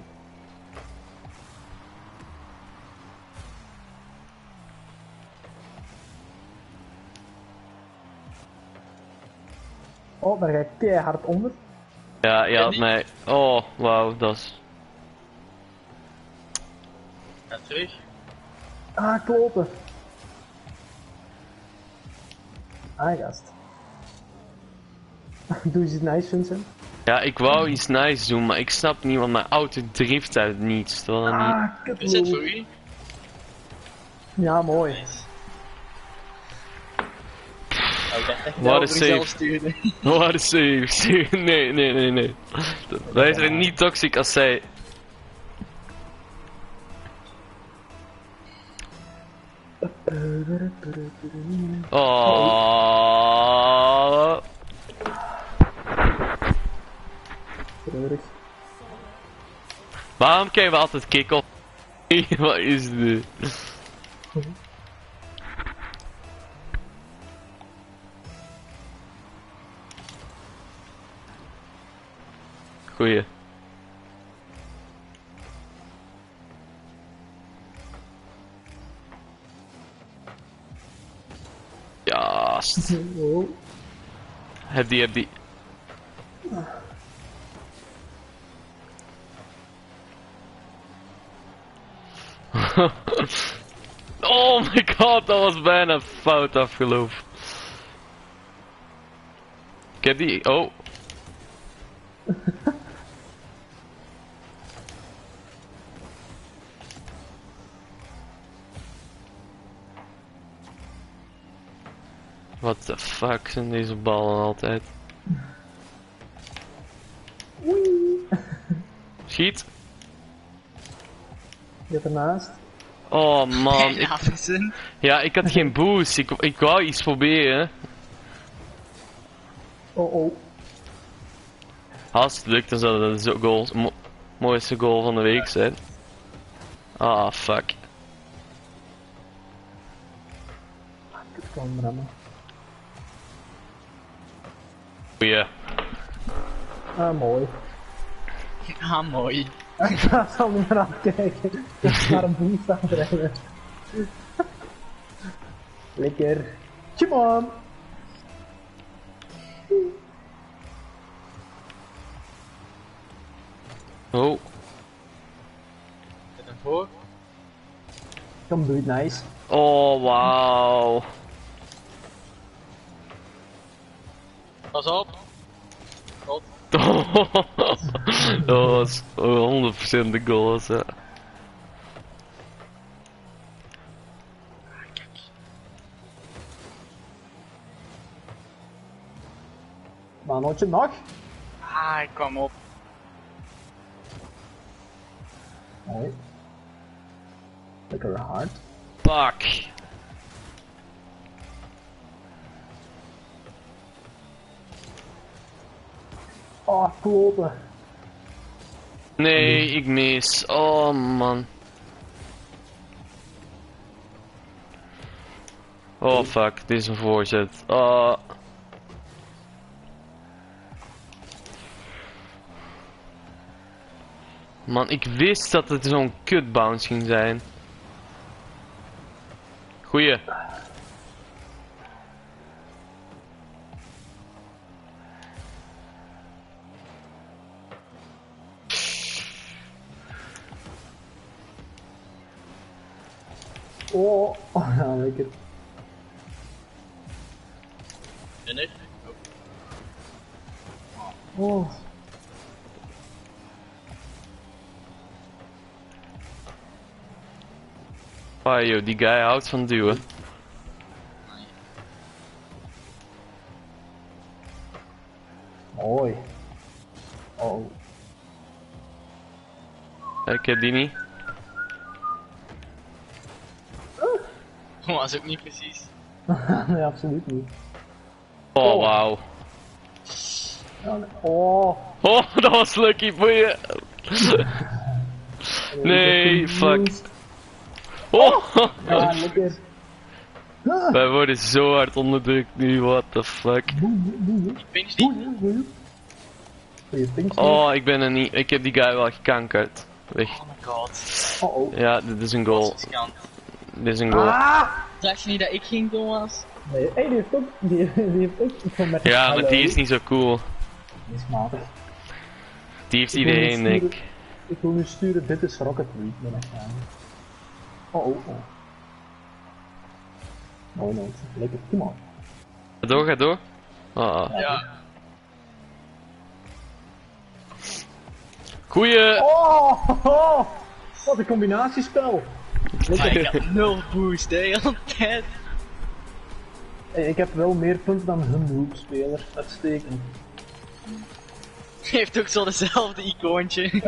Speaker 1: Oh, daar ga ik keihard onder.
Speaker 2: Ja, je had mij... Oh, wauw, dat is...
Speaker 3: Ga terug.
Speaker 1: Ah, kloten. Ah, gast. Doe eens iets nice, Vincent.
Speaker 2: Ja, ik wou iets nice doen, maar ik snap niet, want mijn auto drift uit niets. Terwijl dat niet...
Speaker 1: Ah, kut.
Speaker 3: Is het voor u?
Speaker 1: Ja, mooi.
Speaker 3: Nice. Oh, ik dacht echt
Speaker 2: Wat
Speaker 3: dat
Speaker 2: een
Speaker 3: je
Speaker 2: save.
Speaker 3: zelf stuurde.
Speaker 2: Wat een save. Nee, nee, nee, nee. Wij zijn niet toxic als zij. Oh.
Speaker 1: Treurig.
Speaker 2: Waarom krijgen we altijd kick-off? Wat is dit? Goeie. Gast.
Speaker 1: Oh.
Speaker 2: Heb die. Oh my god, dat was bijna fout afgelopen. Ik heb die. Oh. What the fuck zijn deze ballen altijd?
Speaker 1: Oei.
Speaker 2: Schiet.
Speaker 1: Je hebt ernaast.
Speaker 2: Oh man,
Speaker 3: Ja, vissen.
Speaker 2: ja, ik had geen boost. Ik wou iets proberen.
Speaker 1: Oh oh.
Speaker 2: Als het lukt, dan zou dat de goal, mooiste goal van de week zijn. Ah, fuck.
Speaker 1: Ik kan hem remmen.
Speaker 2: Goeie.
Speaker 1: Ah, mooi.
Speaker 3: Ah, mooi.
Speaker 1: Ik zal niet meer afkijken. Ik ga naar een boost aanbrengen. Lekker. Come on.
Speaker 2: Oh.
Speaker 3: Zet hem voor.
Speaker 1: Kom, doe het nice.
Speaker 2: Oh, wauw.
Speaker 3: Pas op. God.
Speaker 2: Dat was 100% de goal. Zo.
Speaker 1: Mannetje nog.
Speaker 3: Ah, ik kwam op.
Speaker 1: Mooi. Lekker hard.
Speaker 2: Fuck.
Speaker 1: Oh, kloten.
Speaker 2: Nee, ik mis. Oh man. Oh fuck, dit is een voorzet. Oh. Man, ik wist dat het zo'n kut bounce ging zijn. Goeie.
Speaker 1: Oh, oh ja, lekker.
Speaker 3: En ik?
Speaker 1: Oh.
Speaker 2: Ah joh, die guy houdt van duwen.
Speaker 1: Mooi. Oh.
Speaker 2: Ik heb die niet.
Speaker 3: Was ook niet precies.
Speaker 1: Nee, absoluut niet.
Speaker 2: Oh wauw.
Speaker 1: Ja, nee. Oh.
Speaker 2: Oh, dat was lucky voor je. Nee, fuck. Oh!
Speaker 1: Ja, lekker.
Speaker 2: Wij worden zo hard onderdrukt nu, what the fuck.
Speaker 3: Ik pinch niet.
Speaker 1: Goeie pinch.
Speaker 2: Oh, ik ben er niet. Ik heb die guy wel gekankerd. Weg.
Speaker 3: Oh my god.
Speaker 1: Oh oh.
Speaker 2: Ja, dit is een goal.
Speaker 3: Riskant.
Speaker 2: Dit is een goal.
Speaker 1: Ah!
Speaker 3: Dacht je niet dat ik ging doen was?
Speaker 1: Nee, hey, die heeft ook. Die heeft ook iets van met.
Speaker 2: Ja, maar die is niet zo cool.
Speaker 1: Die is matig.
Speaker 2: Die heeft
Speaker 1: Ik wil
Speaker 2: iedereen,
Speaker 1: nu
Speaker 2: denk
Speaker 1: sturen-
Speaker 2: ik.
Speaker 1: Ik wil nu sturen, dit is Rocket League, ben ik aan. Oh oh oh. Mooi noot. Lekker, kom on.
Speaker 2: Ga door, ga door. Ah.
Speaker 3: Ja.
Speaker 2: Goeie!
Speaker 1: Oh, oh, wat een combinatiespel.
Speaker 3: Maar ik had 0 boost, hè, altijd.
Speaker 1: Hey, ik heb wel meer punten dan hun hoopspeler. Uitstekend.
Speaker 3: Heeft ook zo dezelfde icoontje.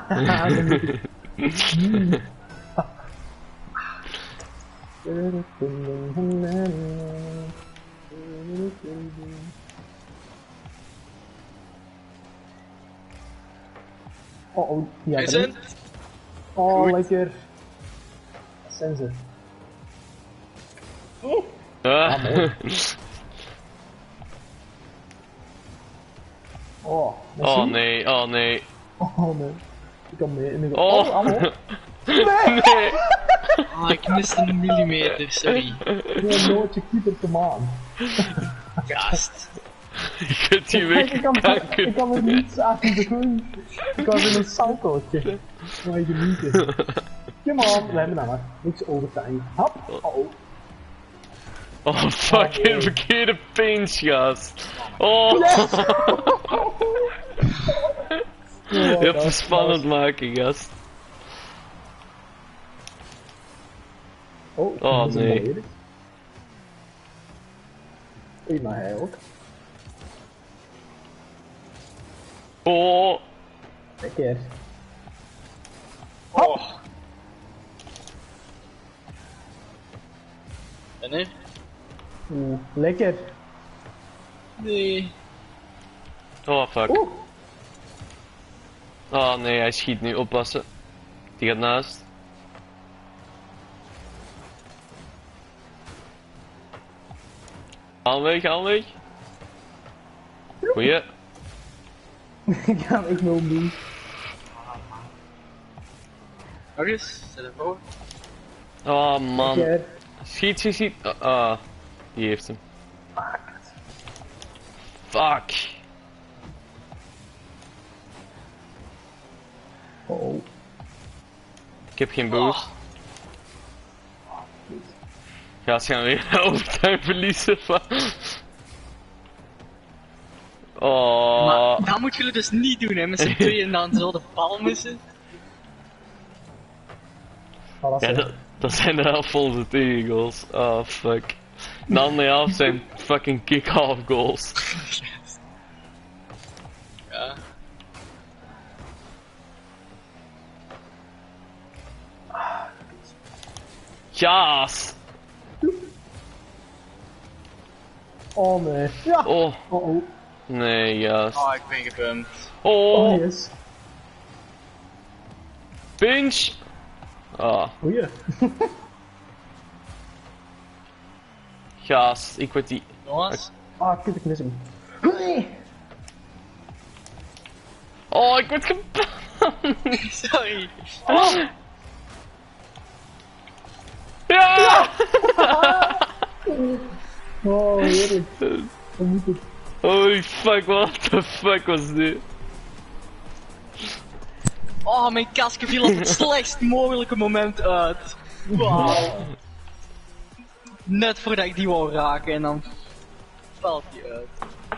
Speaker 1: Oh, oh, ja,
Speaker 3: Is het?
Speaker 1: Oh,
Speaker 3: Goed.
Speaker 1: lekker. Dat zijn ze.
Speaker 2: Ah.
Speaker 1: Oh,
Speaker 2: Oh nee, oh nee.
Speaker 1: Oh nee. Ik kan mee. En ik
Speaker 2: Oh.
Speaker 1: allemaal.
Speaker 2: Nee!
Speaker 3: Ah, ik miste een millimeter, sorry.
Speaker 1: Gewoon nooit je keeper te maan.
Speaker 3: Gast.
Speaker 2: Je kunt die weg
Speaker 1: Ik
Speaker 2: kanker.
Speaker 1: kan er niets aan doen. Ik was in een saltootje. Maar genieten. Come on, we hebben dat maar. Niks overtuiging. Hap. Oh.
Speaker 2: Oh, fucking verkeerde pinch, gast. Oh, je hebt het spannend maken, gast.
Speaker 1: Oh,
Speaker 2: Oh,
Speaker 1: dat is een
Speaker 2: nee.
Speaker 1: volledig. Oei, maar hij ook.
Speaker 2: Oh,
Speaker 1: Lekker.
Speaker 3: Oh. En nu?
Speaker 1: Oeh, lekker.
Speaker 3: Nee.
Speaker 2: oh fuck.
Speaker 1: Oeh.
Speaker 2: Oh nee, hij schiet nu, oppassen. Die gaat naast. Aanweg, aanweg. Goeie.
Speaker 1: Ik ga hem echt wel doen.
Speaker 3: Nog eens, zet ervoor.
Speaker 2: Oh man.
Speaker 1: Lekker.
Speaker 2: Schiet, schiet, schiet. Ah, die heeft hem. Fuck.
Speaker 1: Oh.
Speaker 2: Ik heb geen boost. Ja, ze gaan weer overtuin verliezen. Oh.
Speaker 3: Maar dat moet jullie dus niet doen, hè, met z'n tweeën en dan zo de bal missen.
Speaker 1: Voilà,
Speaker 2: Ja, dat zijn de helft volgens tegengoals. Oh fuck. De andere helft zijn fucking kick-off goals.
Speaker 3: Ja.
Speaker 2: Jaas!
Speaker 1: Oh nee. Ja.
Speaker 2: Oh,
Speaker 1: Oh.
Speaker 2: nee, jaas.
Speaker 3: Oh, ik ben gebumpt.
Speaker 1: Oh
Speaker 2: Oh,
Speaker 1: yes.
Speaker 2: pinch! Ah,
Speaker 1: Goeie.
Speaker 2: jaas, ik word die.
Speaker 3: Jongens.
Speaker 1: Ah, kut, ik mis hem. Nee.
Speaker 2: Oh, ik word gepakt!
Speaker 3: Sorry.
Speaker 2: Ja!
Speaker 1: Oh, heerlijk. Hoe moet het?
Speaker 2: Holy fuck, what the fuck was dit?
Speaker 3: Oh, mijn kastje viel op het slechtst mogelijke moment uit. Wauw. Net voordat ik die wou raken en dan valt die uit.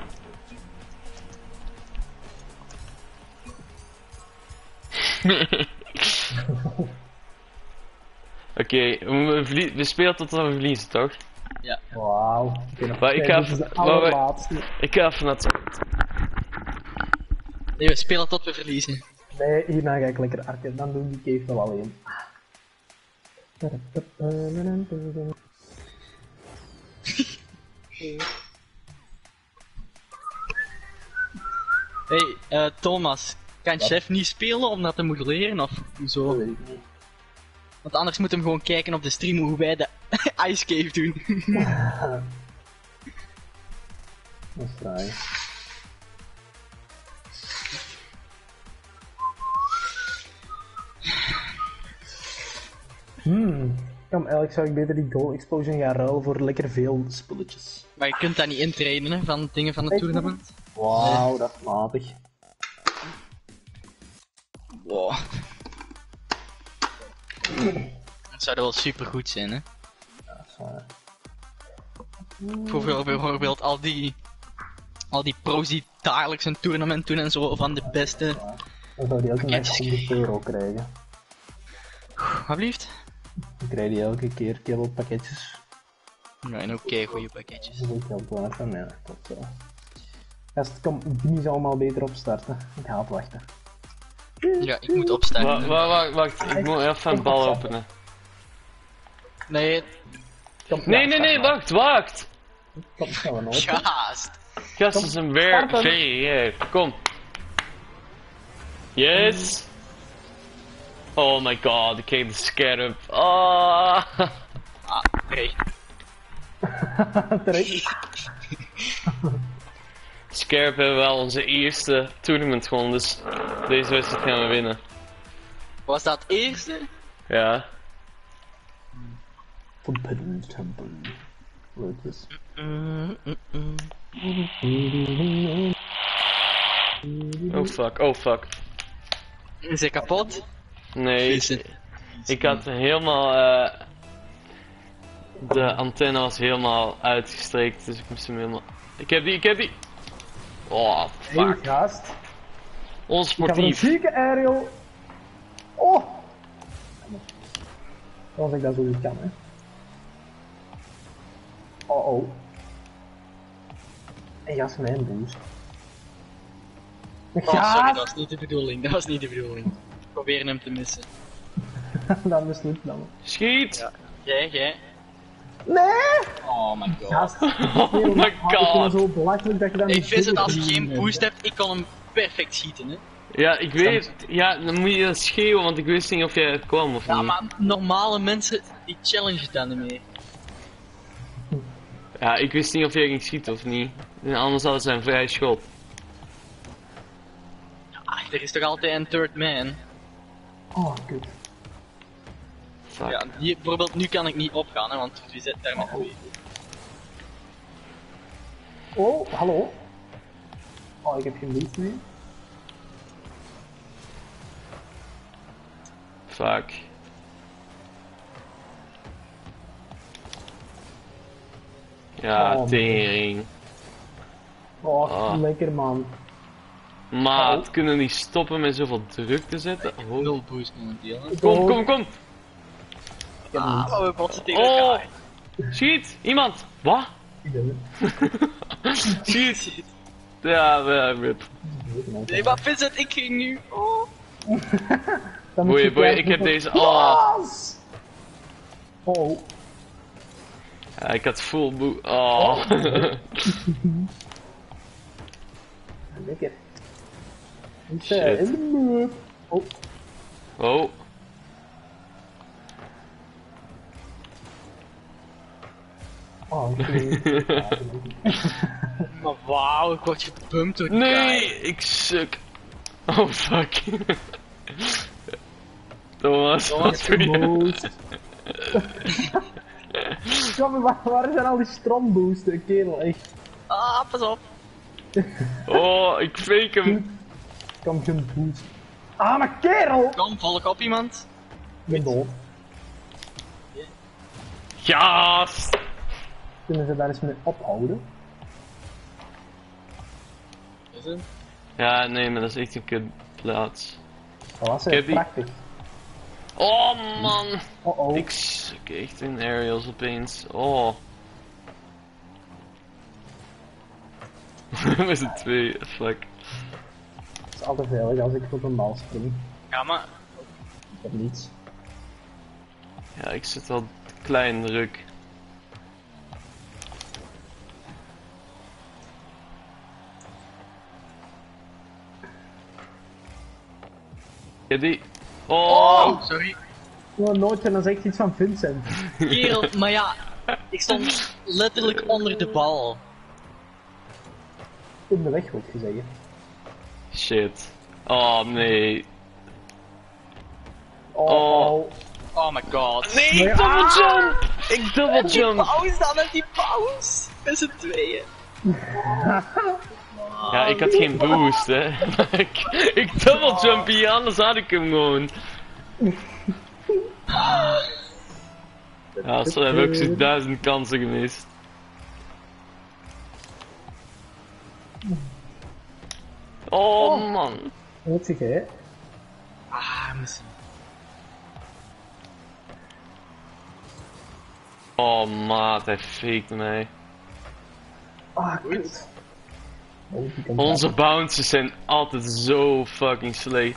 Speaker 2: Oké, we spelen tot we verliezen, toch?
Speaker 3: Ja.
Speaker 1: Wauw.
Speaker 2: Maar ik
Speaker 1: Kijk,
Speaker 2: ga
Speaker 1: dit is de
Speaker 2: even- maar we-
Speaker 1: allerlaatste.
Speaker 2: Ik ga even naar het toilet.
Speaker 3: Nee, we spelen tot we verliezen.
Speaker 1: Nee, hierna ga ik lekker arken. Dan doe ik die cave wel alleen.
Speaker 3: Hey, Thomas. Kan chef niet spelen omdat hij moet leren of
Speaker 1: Dat
Speaker 3: hoezo?
Speaker 1: weet ik niet.
Speaker 3: Want anders moet hem gewoon kijken op de stream hoe wij de Ice Cave doen.
Speaker 1: Dat is fraai. Kom, eigenlijk zou ik beter die goal explosion gaan ruilen voor lekker veel spulletjes.
Speaker 3: Maar je kunt dat niet intrainen hè, van dingen van het
Speaker 1: Echt
Speaker 3: tournament.
Speaker 1: Wauw, dat is matig.
Speaker 3: Wow. Dat zou wel super goed zijn, hè?
Speaker 1: Dat is waar.
Speaker 3: Bijvoorbeeld al die pro's die dagelijks een tournament doen en zo van de beste.
Speaker 1: Dan zou die elke dag
Speaker 3: Pakketjes
Speaker 1: 100 euro krijgen.
Speaker 3: Wat blieft?
Speaker 1: Dan krijg die elke keer kibbelpakketjes.
Speaker 3: Ja, en oké, goede pakketjes.
Speaker 1: Dat is ook heel waard van, ja, tot zo. Gast, kom, die zou allemaal beter opstarten. Ik ga wachten.
Speaker 3: Ja, ik moet opstaan.
Speaker 2: Wacht, ik moet even een bal openen.
Speaker 3: Nee,
Speaker 1: Kom,
Speaker 2: Nee, wacht!
Speaker 1: Kom, gaan we nooit.
Speaker 3: gast.
Speaker 2: Gast, dat is een weer
Speaker 1: starten.
Speaker 2: hier, kom. Yes! Oh my god, ik kreeg de scherp. Ah!
Speaker 3: Ah, nee.
Speaker 1: Terecht.
Speaker 2: Scherp hebben wel onze eerste tournament gewonnen, dus deze wedstrijd gaan we winnen.
Speaker 3: Was dat het eerste?
Speaker 2: Ja.
Speaker 1: Forbidden Temple. Leuk.
Speaker 2: Oh fuck, oh fuck.
Speaker 3: Is hij kapot?
Speaker 2: Nee, ik had helemaal de antenne was helemaal uitgestrekt, dus ik moest hem helemaal... Ik heb die! Oh,
Speaker 1: Hey,
Speaker 2: fuck.
Speaker 1: gast. Ik heb een
Speaker 2: Onsportief.
Speaker 1: zieke aerial. Oh! Zoals ik dat zo niet kan, hè. Oh oh. En gast, mijn boost.
Speaker 3: Oh, sorry,
Speaker 1: Gast!
Speaker 3: dat was niet de bedoeling. Dat was niet de bedoeling. Ik probeer hem te missen.
Speaker 1: Dat is niet dan.
Speaker 2: Schiet!
Speaker 3: Jij.
Speaker 1: Nee!
Speaker 3: Oh my god.
Speaker 1: Gast.
Speaker 2: Oh my
Speaker 1: Ik vind
Speaker 2: god!
Speaker 1: het zo belachelijk dat je dat
Speaker 3: Ik
Speaker 1: niet
Speaker 3: vind het
Speaker 1: doet.
Speaker 3: als je geen boost hebt, ik kan hem perfect schieten, hè.
Speaker 2: Ja, ik weet. Ja, dan moet je schreeuwen, want ik wist niet of jij er kwam of
Speaker 3: Ja,
Speaker 2: niet.
Speaker 3: maar normale mensen, die challengen dan niet meer.
Speaker 2: Ja, ik wist niet of jij ging schieten of niet. En anders had het zijn vrij schot.
Speaker 3: Ah, er is toch altijd een third man.
Speaker 1: Oh, kut.
Speaker 2: Fuck.
Speaker 3: Ja, hier, bijvoorbeeld nu kan ik niet opgaan, hè, want wie zit daar met twee?
Speaker 1: Oh, hallo? Oh, ik heb geen boost meer.
Speaker 2: Fuck. Ja,
Speaker 1: Oh,
Speaker 2: tering.
Speaker 1: Oh,
Speaker 2: Ah.
Speaker 1: lekker man.
Speaker 2: Maat, kunnen die stoppen met zoveel druk te zetten? Oh.
Speaker 3: Nul boost momenteel, hè.
Speaker 2: Kom!
Speaker 3: Ah, maar we botsen tegen
Speaker 2: Oh!
Speaker 3: elkaar.
Speaker 2: Schiet! Iemand! Wat?
Speaker 1: Ik ben het.
Speaker 2: Schiet! Ja, rip.
Speaker 3: Nee, maar Vincent, ik ging nu. Oh.
Speaker 1: Dan moet je
Speaker 2: Boeien,
Speaker 1: kijken
Speaker 2: ik heb
Speaker 1: hoeveel-
Speaker 2: deze... Oh!
Speaker 1: Yes! Oh,
Speaker 2: Ja, ik had full boe... Oh!
Speaker 1: lekker. Niet
Speaker 2: Shit.
Speaker 1: in de muur. Oh,
Speaker 2: Oh!
Speaker 1: oh, oké.
Speaker 3: Maar wauw, ik word gebumpt door die
Speaker 2: Nee!
Speaker 3: guy.
Speaker 2: Ik suk! Oh fuck! Thomas,
Speaker 3: Thomas,
Speaker 2: wat doe je?
Speaker 1: Boost. Ja, maar waar zijn al die stromboosten, kerel? Echt.
Speaker 3: Ah, pas op.
Speaker 2: Oh, ik fake hem!
Speaker 1: Ik kan geen boost. Ah, maar kerel!
Speaker 3: Kom, volg op iemand.
Speaker 1: Ik ben dood.
Speaker 2: Gast!
Speaker 1: Kunnen ze daar eens mee ophouden?
Speaker 3: Is hem?
Speaker 2: Ja, nee, maar dat is echt een kut plaats.
Speaker 1: Dat was
Speaker 2: Ik heb die-
Speaker 1: prachtig.
Speaker 2: Oh man!
Speaker 1: Oh oh.
Speaker 2: Ik suk echt in aerials opeens. Oh. Met z'n twee, fuck.
Speaker 1: Het is altijd veilig als ik op een bal spring.
Speaker 3: Ja, maar.
Speaker 1: Ik heb niets.
Speaker 2: Ja, ik zit al klein druk. Ja, die. Oh!
Speaker 3: Oh, sorry.
Speaker 1: Oh, nooit en dan zegt iets van Vincent.
Speaker 3: Kerel, maar ja. Ik stond letterlijk onder de bal.
Speaker 1: In de weg, wil je zeggen.
Speaker 2: Shit. Oh nee.
Speaker 1: Oh.
Speaker 2: Oh.
Speaker 3: Oh my god.
Speaker 2: Nee, ik double jump! Ik double jump!
Speaker 3: Pauze dan met die pauze. Met z'n tweeën.
Speaker 2: Ja, ik had geen boost, hè. Ik double jump hier, anders had ik hem gewoon. Ja, zo hebben we ook zo'n 1000 kansen gemist. Oh man.
Speaker 1: Wat zeg jij?
Speaker 3: Ah, misschien.
Speaker 2: Oh maat, hij faked mij.
Speaker 1: Ah, kut. Oh, die kan
Speaker 2: Onze bounces zijn altijd zo fucking slecht.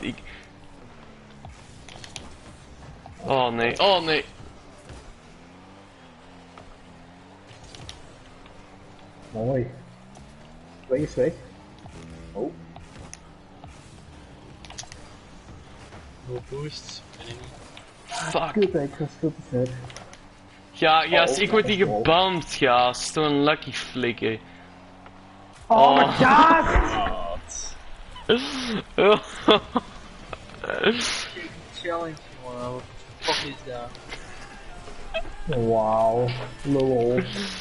Speaker 2: Oh nee, oh nee.
Speaker 1: Mooi. Weg is weg. Oh.
Speaker 3: No boost.
Speaker 2: Fuck.
Speaker 1: Kut, ik was veel te ver.
Speaker 2: Ja, gast,
Speaker 1: Oh,
Speaker 2: ik word die
Speaker 1: oh.
Speaker 2: gebamd, gast. Door een lucky flikker.
Speaker 1: Oh, my
Speaker 2: Oh.
Speaker 1: god!
Speaker 3: Challenge, wow. What the fuck is dat?
Speaker 1: Wauw. Lol.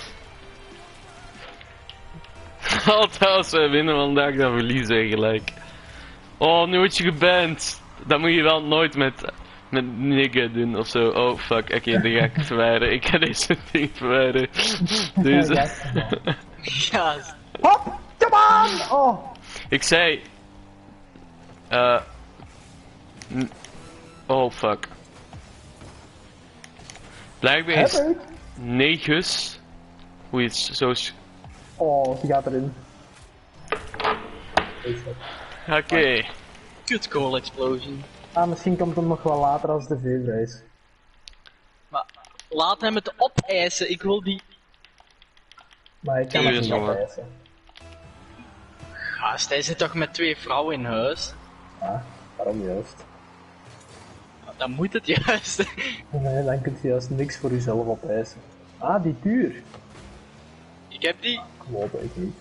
Speaker 2: Altijd als wij winnen vandaag, dan verliezen we gelijk. Oh, nu word je geband. Dat moet je wel nooit met nigga doen ofzo. Oh fuck, oké, die ga ik verwijderen. Ik ga deze ding verwijderen. Deze.
Speaker 3: Ja,
Speaker 1: Hop! Come on! Oh!
Speaker 2: Ik zei... oh fuck. Blijkbaar is
Speaker 1: Heb ik?
Speaker 2: negus. Hoe je het zo...
Speaker 1: Oh, ze gaat erin.
Speaker 2: Oké.
Speaker 3: kut coal explosion.
Speaker 1: Ah, misschien komt het nog wel later als de V-reis.
Speaker 3: Maar laat hem het opeisen, ik wil die...
Speaker 1: Maar ik kan
Speaker 2: Tuur,
Speaker 1: het niet
Speaker 2: jongen.
Speaker 1: opeisen.
Speaker 3: Gast, hij zit toch met 2 vrouwen in huis?
Speaker 1: Ja, waarom juist?
Speaker 3: Nou, dan moet het juist.
Speaker 1: Nee, dan kun je juist niks voor jezelf opeisen. Ah, die tuur.
Speaker 3: Ik heb die...
Speaker 1: Klopt, ik niet.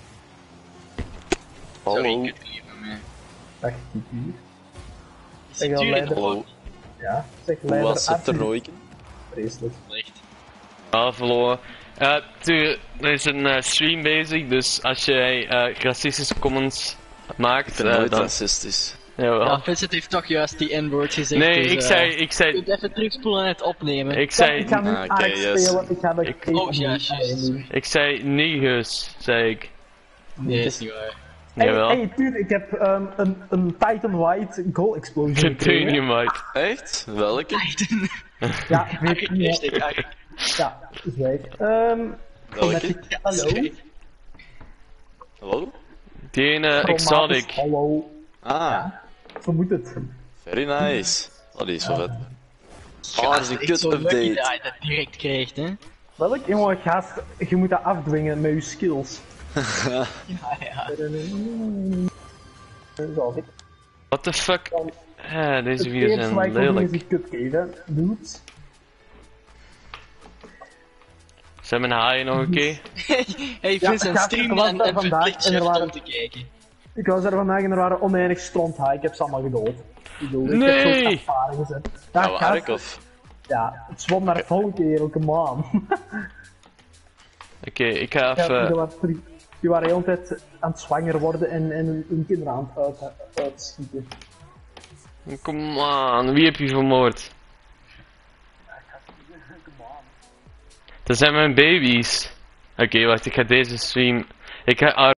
Speaker 3: Sorry,
Speaker 4: Hallo.
Speaker 3: ik heb die van mij.
Speaker 1: Dag, die tuur.
Speaker 3: Is
Speaker 1: Zeg
Speaker 3: die
Speaker 1: al
Speaker 3: duur in
Speaker 1: leider.
Speaker 3: de
Speaker 4: Hallo.
Speaker 1: Ja, zeg
Speaker 4: Hoe
Speaker 1: leider
Speaker 4: was het
Speaker 1: Arthur.
Speaker 4: toernooitje?
Speaker 1: Vreselijk.
Speaker 3: Slecht.
Speaker 2: Ah, verloren. Er is een stream bezig, dus als jij racistische comments maakt,
Speaker 4: Ik ben nooit
Speaker 2: dan...
Speaker 4: racistisch.
Speaker 2: Jawel.
Speaker 3: Ja, Vincent heeft toch juist die N-word gezegd.
Speaker 2: Nee,
Speaker 3: dus,
Speaker 2: ik
Speaker 3: Je
Speaker 2: zei,
Speaker 3: kunt even terugspoelen en het opnemen.
Speaker 2: ik zei,
Speaker 1: Ik ga nu
Speaker 4: Ah, oké,
Speaker 1: Ark
Speaker 4: yes.
Speaker 1: spelen, ik ga de
Speaker 2: Ik-
Speaker 1: cape
Speaker 3: Oh, ja,
Speaker 1: opnieuw
Speaker 3: juist.
Speaker 1: doen.
Speaker 2: ik zei negus, zei ik.
Speaker 3: Nee, is niet waar.
Speaker 2: Jawel.
Speaker 1: Hey, tuur, ik heb een Titan White Goal Explosion gekregen.
Speaker 2: Continuumite.
Speaker 4: Echt? Welke?
Speaker 1: Ja, ik weet
Speaker 3: Eerst
Speaker 1: niet.
Speaker 3: ik uit.
Speaker 1: Ja, is weg.
Speaker 4: Welke?
Speaker 1: Hallo.
Speaker 4: Hallo?
Speaker 2: Die ene
Speaker 1: Chromatisch
Speaker 2: exotic.
Speaker 1: Hallo.
Speaker 4: Ah,
Speaker 1: Vermoed het.
Speaker 4: very nice. Oh, die is wel vet. Oh, dat is een
Speaker 3: Echt
Speaker 4: kut
Speaker 3: zo lucky dat
Speaker 4: update.
Speaker 3: hij dat direct krijgt, hè?
Speaker 1: Welk? Jongen, gast, je moet dat afdwingen met je skills.
Speaker 3: Ja, ja.
Speaker 1: Zo, dit.
Speaker 2: What the fuck? Deze
Speaker 1: Het
Speaker 2: video's
Speaker 1: eerste wat
Speaker 2: zijn
Speaker 1: ik wil doen is
Speaker 2: lelijk.
Speaker 1: die cupcake, dudes.
Speaker 2: Zijn mijn haaien nog een keer?
Speaker 3: Hey Vincent,
Speaker 1: gast,
Speaker 3: stream
Speaker 1: ik was
Speaker 3: en
Speaker 1: daar vandaag
Speaker 3: verplicht
Speaker 1: en er
Speaker 3: chef
Speaker 1: waren-
Speaker 3: om te kijken.
Speaker 1: Ik was er vandaag en er waren oneindig stronthaai, ik heb ze allemaal gedood. Ik bedoel, ik
Speaker 2: Nee!
Speaker 1: heb zo'n ervaring gezet. Ja,
Speaker 4: Nou,
Speaker 1: gast,
Speaker 4: Ark of?
Speaker 1: ja, het zwom naar volle kerel, come on.
Speaker 2: Oké, ik ga
Speaker 1: Ja,
Speaker 2: even...
Speaker 1: die waren de hele tijd aan het zwanger worden en hun kinderen aan het uitschieten.
Speaker 2: Come on, wie heb je vermoord? Dat zijn mijn baby's. Oké, wacht, ik ga deze stream... Ik ga